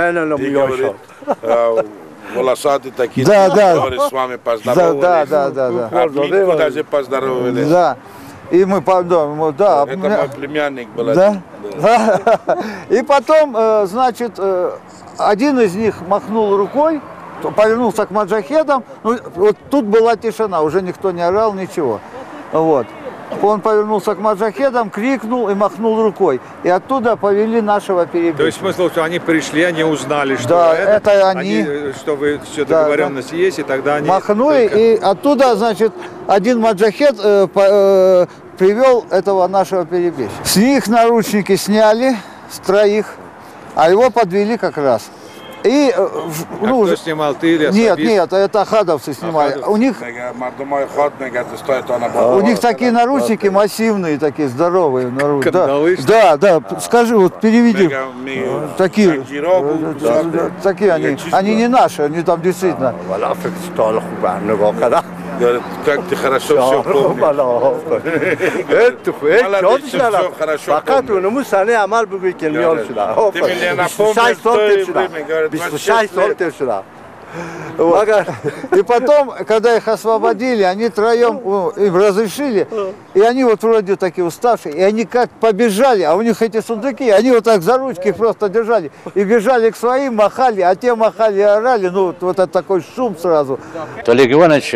Волосатые такие, да, да. с вами поздоровались. Да. Поздоровались. Да. И мы, да. Это мой племянник был. Да. И потом, значит, один из них махнул рукой, повернулся к маджахедам. Ну, вот тут была тишина, уже никто не орал, ничего. Вот. Он повернулся к маджахедам, крикнул и махнул рукой. И оттуда повели нашего перебежчика. То есть смысл, что они пришли, они узнали, что да, это они, что вы все договоренность есть, и тогда они... Махнули, и оттуда, значит, один маджахед привел этого нашего перебежчика. С них наручники сняли, с троих, а его подвели как раз. И, ну, кто снимал, ты или особист? Нет, это хадовцы снимали. У них такие наручники массивные, такие здоровые. Да, скажи, вот переведи. Такие они не наши, они там действительно. Как ты хорошо все помнишь. فقط اونمو سنه عمل بگوی که میان شده 26 سال تیر شده. И потом, когда их освободили, они троем им разрешили, и они вот вроде такие уставшие, и они как побежали, а у них эти сундуки, они вот так за ручки просто держали, и бежали к своим, махали, а те махали и орали, ну вот это такой шум сразу. Олег Иванович,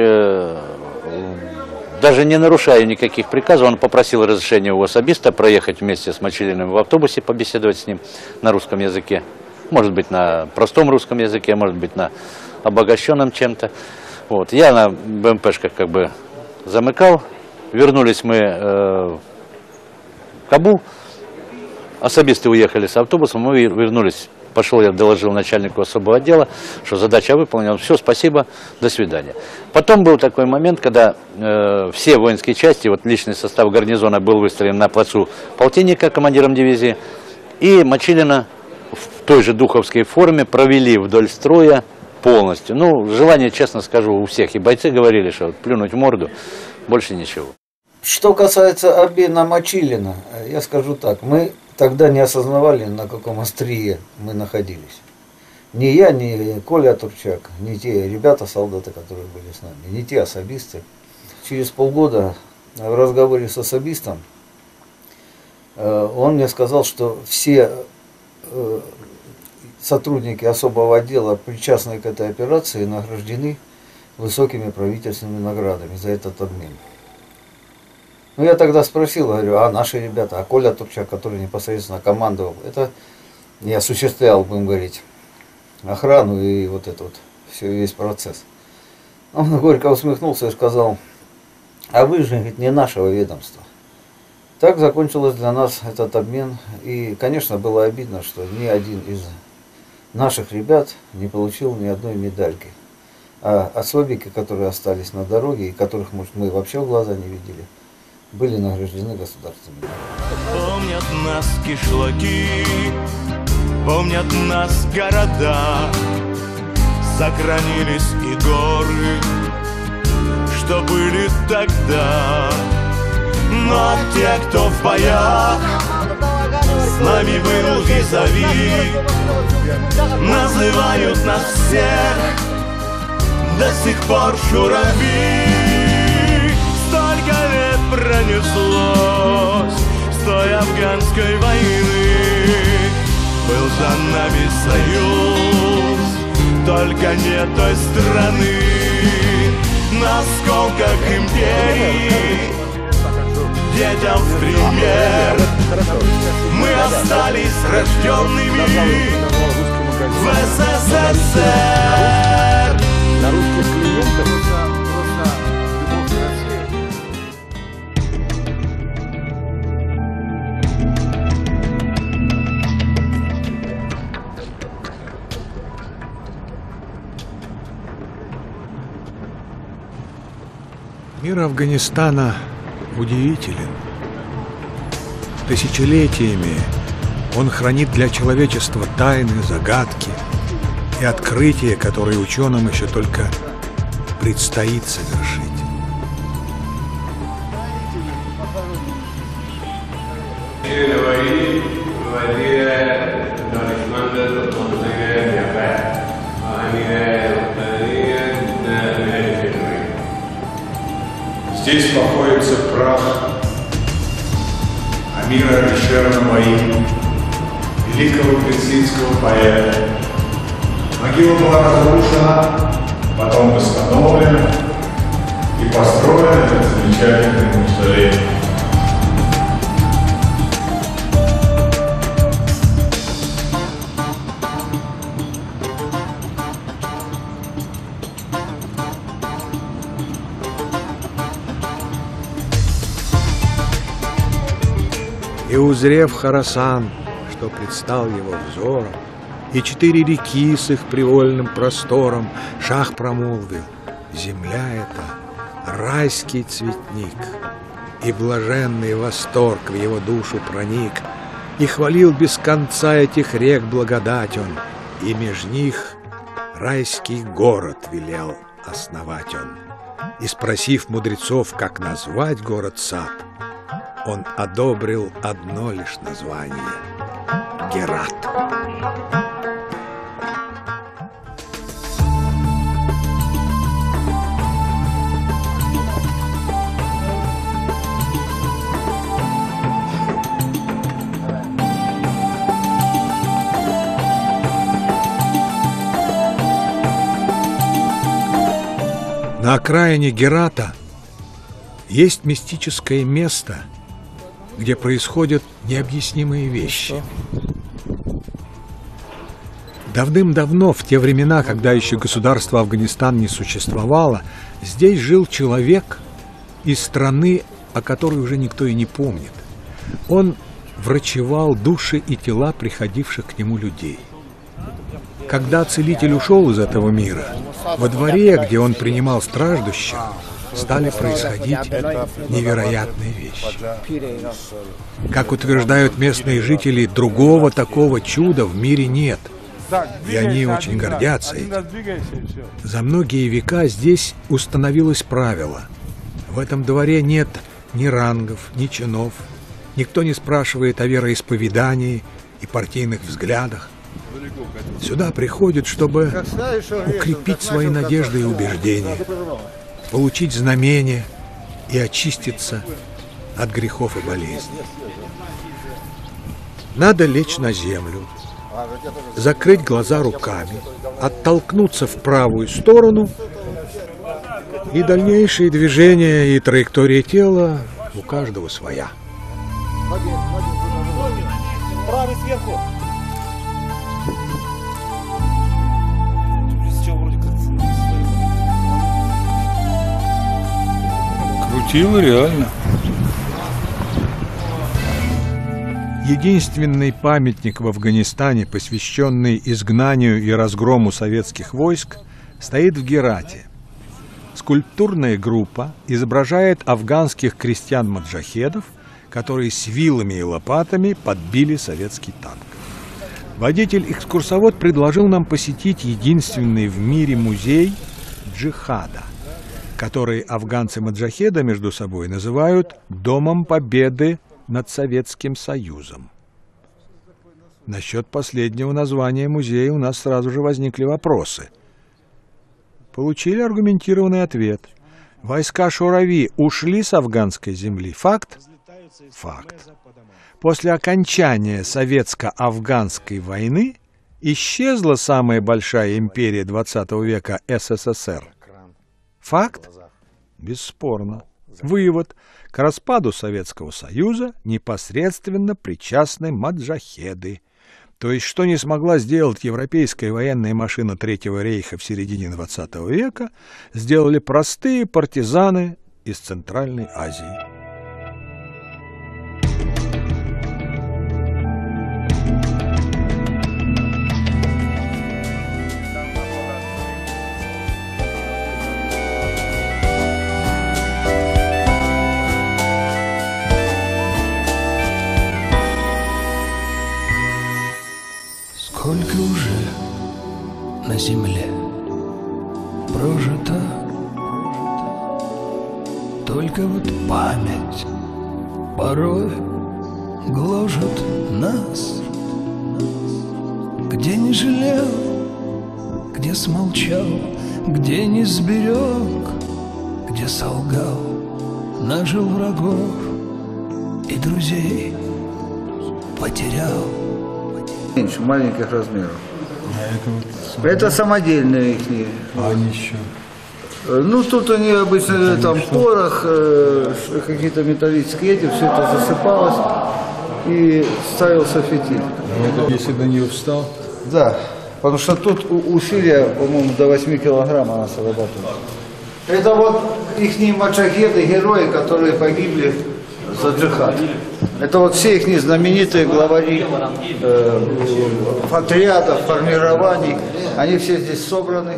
даже не нарушая никаких приказов, он попросил разрешения у особиста проехать вместе с Мочилиным в автобусе, побеседовать с ним на русском языке. Может быть, на простом русском языке, может быть, на обогащенном чем-то. Вот. Я на БМПшках как бы замыкал. Вернулись мы в Кабул. Особисты уехали с автобусом, мы вернулись. Пошел, я доложил начальнику особого отдела, что задача выполнена. Все, спасибо, до свидания. Потом был такой момент, когда все воинские части, вот личный состав гарнизона был выстроен на плацу полтинника командиром дивизии, и Мочилина в той же духовской форме провели вдоль строя полностью. Ну, желание, честно скажу, у всех. И бойцы говорили, что плюнуть в морду, больше ничего. Что касается обмена Мочилина, я скажу так. Мы тогда не осознавали, на каком острие мы находились. Ни я, ни Коля Турчак, ни те ребята, солдаты, которые были с нами, ни те особисты. Через полгода в разговоре с особистом он мне сказал, что все сотрудники особого отдела, причастные к этой операции, награждены высокими правительственными наградами за этот обмен. Ну, я тогда спросил, говорю, а наши ребята, а Коля Турчак, который непосредственно командовал, это не осуществлял, будем говорить, охрану и вот это вот, весь процесс. Он горько усмехнулся и сказал, а вы же, говорит, не нашего ведомства. Так закончился для нас этот обмен. И, конечно, было обидно, что ни один из наших ребят не получил ни одной медальки. А особики, которые остались на дороге, и которых, может, мы вообще в глаза не видели, были награждены государственными. Помнят нас кишлаки, помнят нас города, сохранились и горы, что были тогда. Но те, кто в боях с нами был визави, называют нас всех до сих пор шурави. Столько лет пронеслось с той афганской войны, был за нами союз, только не той страны. На осколках империи, детям в пример, мы остались рожденными в СССР. Мир Афганистана удивителен. Тысячелетиями он хранит для человечества тайны, загадки и открытия, которые ученым еще только предстоит совершить. Здесь покоится прах Амира Алишера Наваи, великого персидского поэта. Могила была разрушена, потом восстановлена и построен этот замечательный мавзолей. И узрев Хорасан, что предстал его взором, и 4 реки с их привольным простором, шах промолвил: земля эта — райский цветник. И блаженный восторг в его душу проник, и хвалил без конца этих рек благодать он, и меж них райский город велел основать он. И спросив мудрецов, как назвать город-сад, он одобрил одно лишь название — Герат. На окраине Герата есть мистическое место, где происходят необъяснимые вещи. Давным-давно, в те времена, когда еще государство Афганистан не существовало, здесь жил человек из страны, о которой уже никто и не помнит. Он врачевал души и тела приходивших к нему людей. Когда целитель ушел из этого мира, во дворе, где он принимал страждущих, стали происходить невероятные вещи. Как утверждают местные жители, другого такого чуда в мире нет, и они очень гордятся этим. За многие века здесь установилось правило: в этом дворе нет ни рангов, ни чинов, никто не спрашивает о вероисповедании и партийных взглядах. Сюда приходят, чтобы укрепить свои надежды и убеждения, получить знамения и очиститься от грехов и болезней. Надо лечь на землю, закрыть глаза руками, оттолкнуться в правую сторону, и дальнейшие движения и траектория тела у каждого своя. Правый сверху. Крутило реально. Единственный памятник в Афганистане, посвященный изгнанию и разгрому советских войск, стоит в Герате. Скульптурная группа изображает афганских крестьян-маджахедов, которые с вилами и лопатами подбили советский танк. Водитель-экскурсовод предложил нам посетить единственный в мире музей джихада, который афганцы-маджахеды между собой называют «Домом Победы над Советским Союзом». Насчет последнего названия музея у нас сразу же возникли вопросы. Получили аргументированный ответ. Войска Шурави ушли с афганской земли. Факт? Факт. После окончания советско-афганской войны исчезла самая большая империя 20 века СССР. Факт? Бесспорно. Вывод. К распаду Советского Союза непосредственно причастны маджахеды. То есть, что не смогла сделать европейская военная машина Третьего рейха в середине 20 века, сделали простые партизаны из Центральной Азии. уже на земле прожито, только вот память порой гложет нас. Где не жалел, где смолчал, где не сберег, где солгал, нажил врагов и друзей потерял. Меньше, маленьких размеров. Это самодельные их. А они еще? Ну, тут они обычно там порох, какие-то металлические эти, все это засыпалось и ставился фитиль. Ну, это если до нее встал? Да, потому что тут усилие, по-моему, до 8 килограмм она срабатывает. Это вот их маджахеды, герои, которые погибли за джихад. Это вот все их знаменитые главари отрядов, формирований, они все здесь собраны.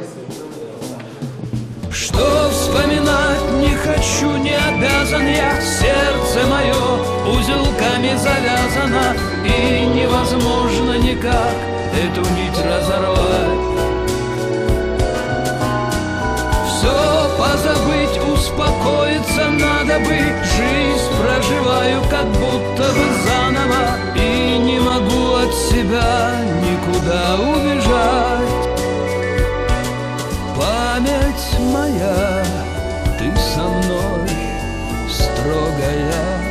Что вспоминать не хочу, не обязан я. Сердце мое узелками завязано, и невозможно никак эту нить разорвать. Все позабыть, успокоиться надо быть. Жизнь проживаю как будто бы заново, и не могу от себя никуда убежать. Память моя, ты со мной строгая.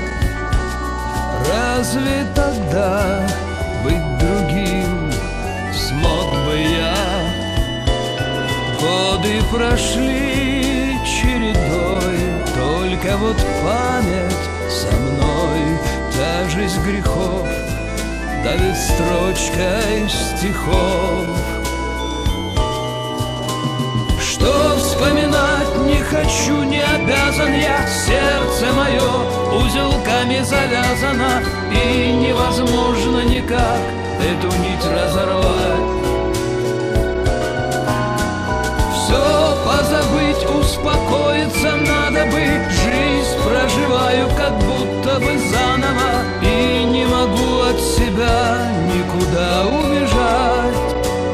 Разве тогда быть другим смог бы я? Годы прошли чередой, только вот память со мной. Тяжесть грехов давит строчкой стихов. Что вспоминать не хочу, не обязан я. Сердце мое узелками завязано, и невозможно никак эту нить разорвать. Все позабыть, успокоиться надо быть. Жизнь проживаю как будто бы заново, и не могу от себя никуда убежать.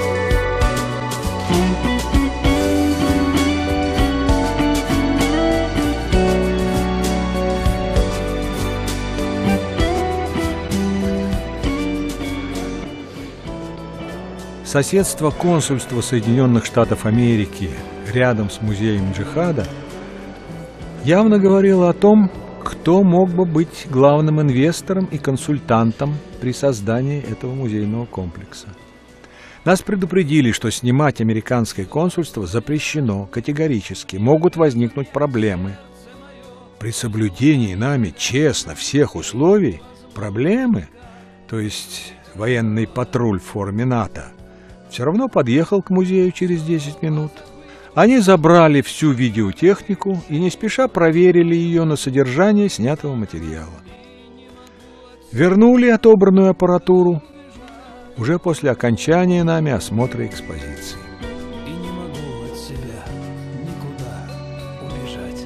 Соседство консульства Соединенных Штатов Америки рядом с музеем джихада явно говорило о том, кто мог бы быть главным инвестором и консультантом при создании этого музейного комплекса. Нас предупредили, что снимать американское консульство запрещено категорически, могут возникнуть проблемы. При соблюдении нами честно всех условий проблемы, то есть военный патруль в форме НАТО, все равно подъехал к музею через 10 минут. Они забрали всю видеотехнику и не спеша проверили ее на содержание снятого материала. Вернули отобранную аппаратуру уже после окончания нами осмотра экспозиции. И не могу от себя никуда убежать.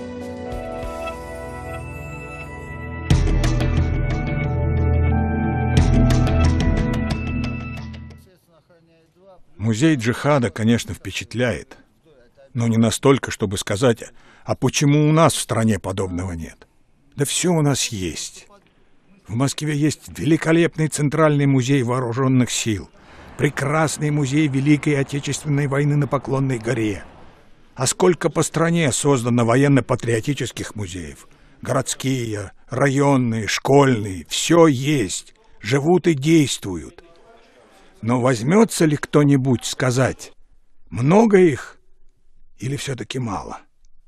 Музей джихада, конечно, впечатляет, но не настолько, чтобы сказать, а почему у нас в стране подобного нет? Да все у нас есть. В Москве есть великолепный Центральный музей вооруженных сил, прекрасный музей Великой Отечественной войны на Поклонной горе. А сколько по стране создано военно-патриотических музеев? Городские, районные, школьные, все есть, живут и действуют. Но возьмется ли кто-нибудь сказать, много их или все-таки мало?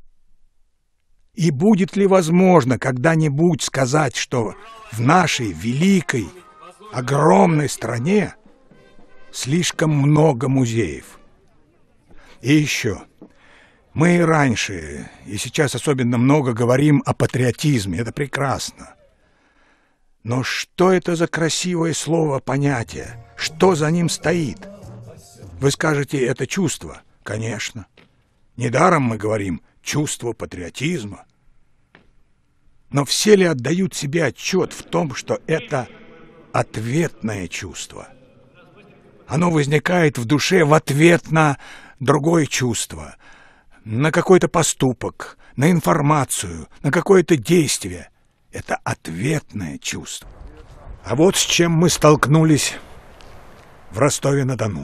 И будет ли возможно когда-нибудь сказать, что в нашей великой, огромной стране слишком много музеев? И еще, мы и раньше, и сейчас особенно много говорим о патриотизме, это прекрасно. Но что это за красивое слово, понятие? Что за ним стоит? Вы скажете, это чувство? Конечно. Недаром мы говорим чувство патриотизма. Но все ли отдают себе отчет в том, что это ответное чувство? Оно возникает в душе в ответ на другое чувство, на какой-то поступок, на информацию, на какое-то действие. Это ответное чувство. А вот с чем мы столкнулись в Ростове-на-Дону.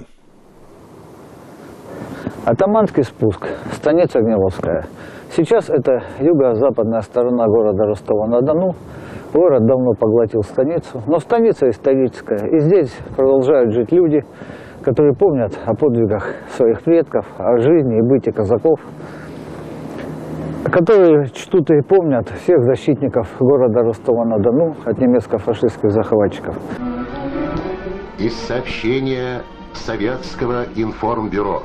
Атаманский спуск, станица Гниловская. Сейчас это юго-западная сторона города Ростова-на-Дону. Город давно поглотил станицу, но станица историческая. И здесь продолжают жить люди, которые помнят о подвигах своих предков, о жизни и быте казаков, которые чтут и помнят всех защитников города Ростова-на-Дону от немецко-фашистских захватчиков. Из сообщения Советского информбюро.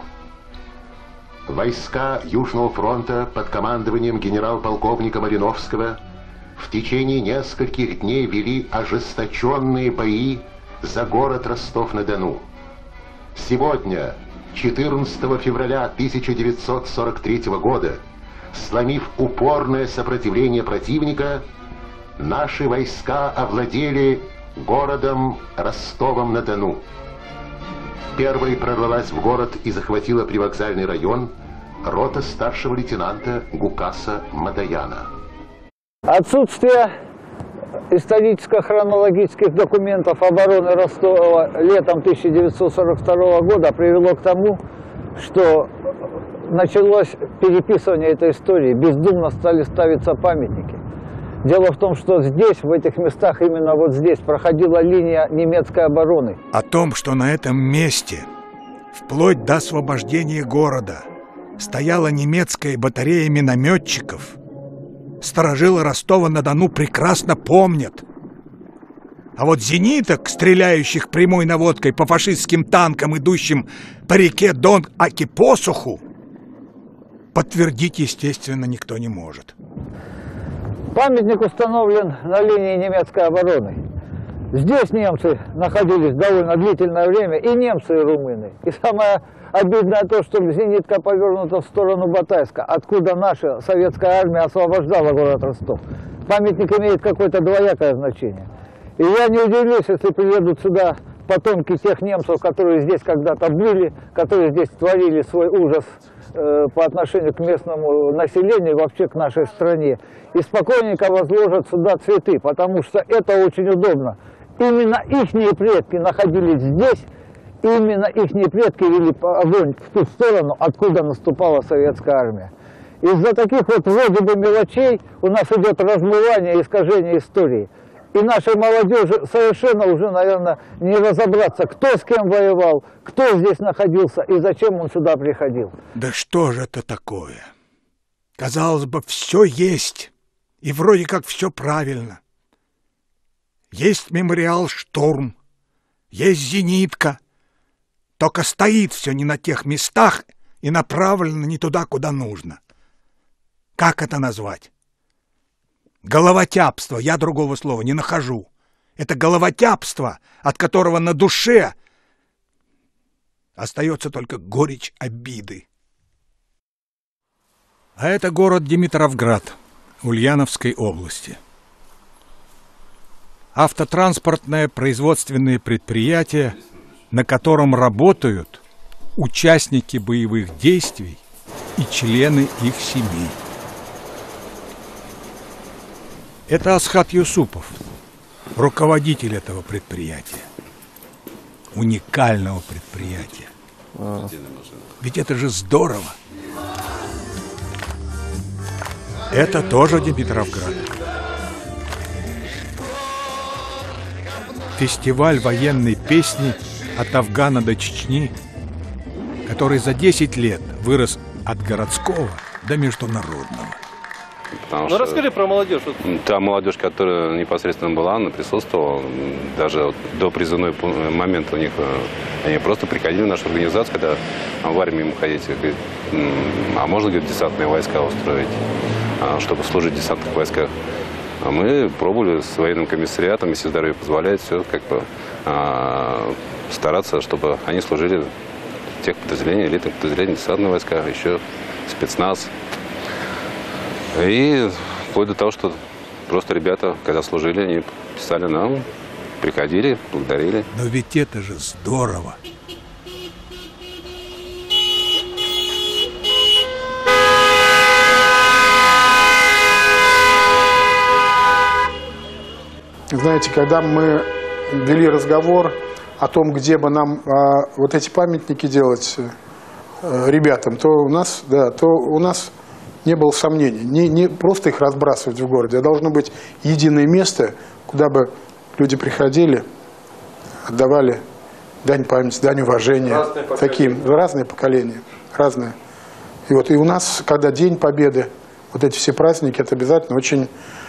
Войска Южного фронта под командованием генерал-полковника Малиновского в течение нескольких дней вели ожесточенные бои за город Ростов-на-Дону. Сегодня, 14 февраля 1943 года, сломив упорное сопротивление противника, наши войска овладели городом Ростовом-на-Дону. Первой прорвалась в город и захватила привокзальный район рота старшего лейтенанта Гукаса Мадаяна. Отсутствие историческо-хронологических документов обороны Ростова летом 1942 года привело к тому, что началось переписывание этой истории. Бездумно стали ставиться памятники. Дело в том, что здесь, в этих местах, именно вот здесь проходила линия немецкой обороны. О том, что на этом месте, вплоть до освобождения города, стояла немецкая батарея минометчиков, старожилы Ростова-на-Дону прекрасно помнят. А вот зениток, стреляющих прямой наводкой по фашистским танкам, идущим по реке Дон, аки посуху, подтвердить, естественно, никто не может. Памятник установлен на линии немецкой обороны. Здесь немцы находились довольно длительное время, и немцы, и румыны. И самое обидное то, что зенитка повернута в сторону Батайска, откуда наша советская армия освобождала город Ростов. Памятник имеет какое-то двоякое значение. И я не удивлюсь, если приедут сюда потомки тех немцев, которые здесь когда-то были, которые здесь творили свой ужас по отношению к местному населению, вообще к нашей стране, и спокойненько возложат сюда цветы, потому что это очень удобно. Именно ихние предки находились здесь, именно ихние предки вели огонь в ту сторону, откуда наступала советская армия. Из-за таких вот вроде бы мелочей у нас идет размывание и искажение истории. И нашей молодежи совершенно уже, наверное, не разобраться, кто с кем воевал, кто здесь находился и зачем он сюда приходил. Да что же это такое? Казалось бы, все есть, и вроде как все правильно. Есть мемориал «Штурм», есть зенитка, только стоит все не на тех местах и направлено не туда, куда нужно. Как это назвать? Головотяпство, я другого слова не нахожу. Это головотяпство, от которого на душе остается только горечь обиды. А это город Димитровград Ульяновской области. Автотранспортное производственное предприятие, на котором работают участники боевых действий и члены их семей. Это Асхат Юсупов, руководитель этого предприятия. Уникального предприятия. Ведь это же здорово. Это тоже Димитровград. Фестиваль военной песни от Афгана до Чечни, который за 10 лет вырос от городского до международного. Ну, расскажи про молодежь. Та молодежь, которая непосредственно была, она присутствовала. Даже до призывной момента у них, они просто приходили в нашу организацию, когда в армию им ходить. Говорит, а можно, говорит, десантные войска устроить, чтобы служить в десантных войсках. А мы пробовали с военным комиссариатом, если здоровье позволяет, все как бы стараться, чтобы они служили в тех подразделениях, элитных подразделениях, десантных войсках, еще спецназ. И вплоть до того, что просто ребята, когда служили, они писали нам, приходили, благодарили. Но ведь это же здорово. знаете, когда мы вели разговор о том, где бы нам вот эти памятники делать ребятам, то у нас не было сомнений. Не просто их разбрасывать в городе, а должно быть единое место, куда бы люди приходили, отдавали дань памяти, дань уважения. Разные поколения, разные. И вот и у нас, когда День Победы, вот эти все праздники, это обязательно очень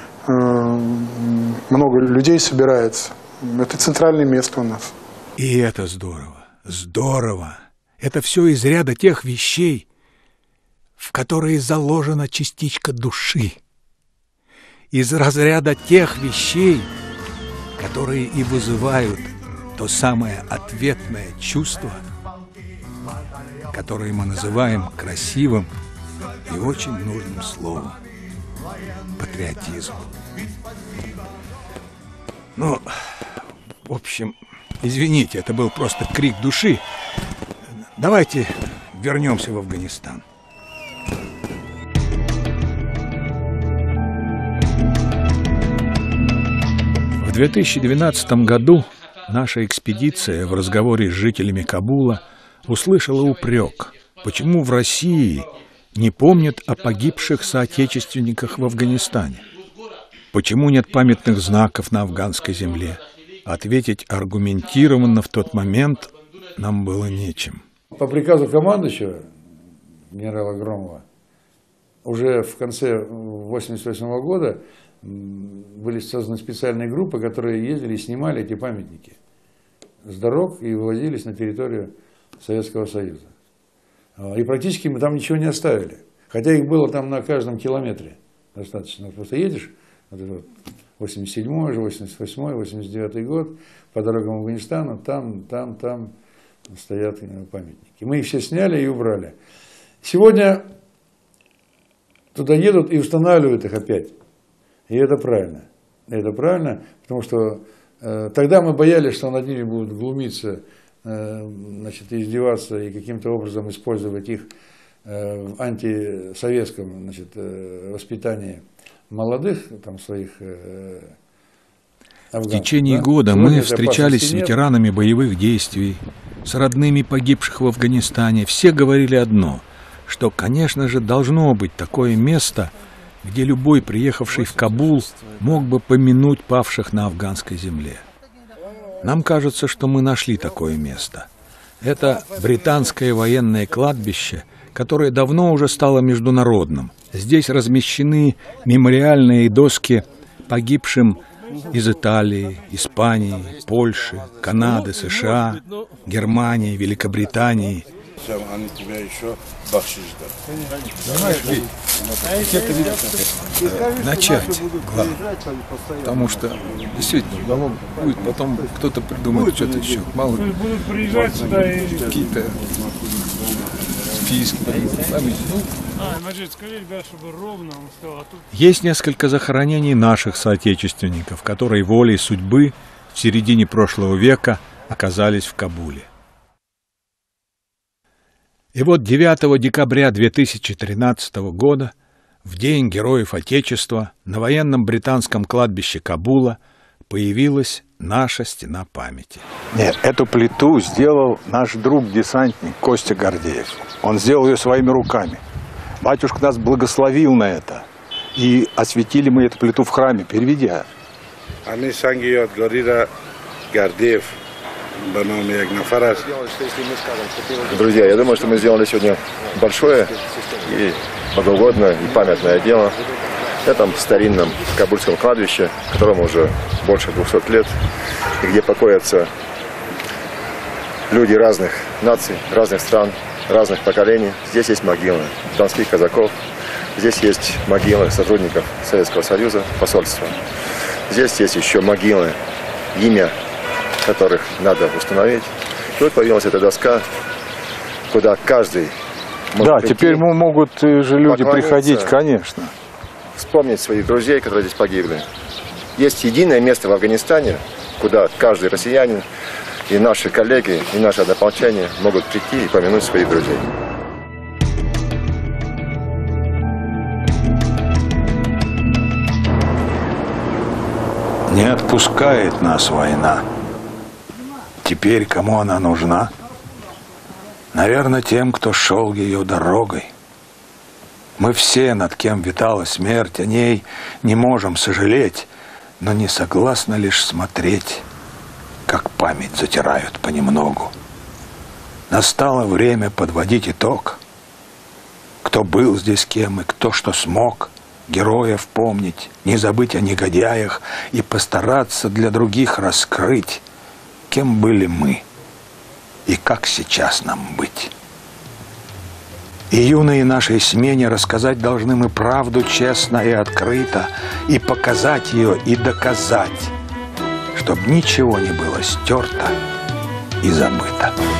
много людей собирается. Это центральное место у нас. И это здорово, здорово. Это все из ряда тех вещей, в которые заложена частичка души. Из разряда тех вещей, которые и вызывают то самое ответное чувство, которое мы называем красивым и очень нужным словом — патриотизм. Ну, в общем, извините, это был просто крик души. Давайте вернемся в Афганистан. В 2012 году наша экспедиция в разговоре с жителями Кабула услышала упрек, почему в России не помнят о погибших соотечественниках в Афганистане. Почему нет памятных знаков на афганской земле? Ответить аргументированно в тот момент нам было нечем. По приказу командующего генерала Громова уже в конце 1988 года были созданы специальные группы, которые ездили и снимали эти памятники с дорог и вывозились на территорию Советского Союза. И практически мы там ничего не оставили. Хотя их было там на каждом километре достаточно. Просто едешь, вот это 87-й, 88-й, 89-й год, по дорогам Афганистана, там стоят памятники. Мы их все сняли и убрали. Сегодня туда едут и устанавливают их опять. И это правильно. Это правильно, потому что тогда мы боялись, что над ними будут глумиться, значит, издеваться и каким-то образом использовать их в антисоветском, значит, воспитании молодых, там, своих афганцев. В течение года мы встречались с ветеранами боевых действий, с родными погибших в Афганистане. Все говорили одно, что, конечно же, должно быть такое место, где любой, приехавший в Кабул, мог бы помянуть павших на афганской земле. Нам кажется, что мы нашли такое место. Это британское военное кладбище, которое давно уже стало международным. Здесь размещены мемориальные доски погибшим из Италии, Испании, Польши, Канады, США, Германии, Великобритании. Они тебя еще бахшиш Начать главное, потому что действительно дало будет, потом кто-то придумает что-то еще. Мало ли, будут приезжать сюда и какие-то списки. Маджид, скажи, ребят, чтобы ровно он сказал, а тут... Есть несколько захоронений наших соотечественников, которые волей судьбы в середине прошлого века оказались в Кабуле. И вот 9 декабря 2013 года, в День Героев Отечества, на военном британском кладбище Кабула появилась наша стена памяти. Нет, эту плиту сделал наш друг-десантник Костя Гордеев. Он сделал ее своими руками. Батюшка нас благословил на это. И осветили мы эту плиту в храме, переведя. Они сангиот Горида Гордеев. Друзья, я думаю, что мы сделали сегодня большое и богоугодное и памятное дело в этом старинном кабульском кладбище, которому уже больше 200 лет, и где покоятся люди разных наций, разных стран, разных поколений. Здесь есть могилы донских казаков, здесь есть могилы сотрудников Советского Союза, посольства. Здесь есть еще могилы, имя которых надо установить. И вот появилась эта доска, куда каждый может прийти, теперь могут же люди приходить, конечно. Вспомнить своих друзей, которые здесь погибли. Есть единое место в Афганистане, куда каждый россиянин и наши коллеги, и наше однополчане могут прийти и помянуть своих друзей. Не отпускает нас война. Теперь кому она нужна? Наверное, тем, кто шел ее дорогой. Мы все, над кем витала смерть, о ней не можем сожалеть, но не согласны лишь смотреть, как память затирают понемногу. Настало время подводить итог. Кто был здесь кем и кто что смог, героев помнить, не забыть о негодяях и постараться для других раскрыть, кем были мы и как сейчас нам быть. И юные нашей смене рассказать должны мы правду честно и открыто, и показать ее, и доказать, чтоб ничего не было стерто и забыто.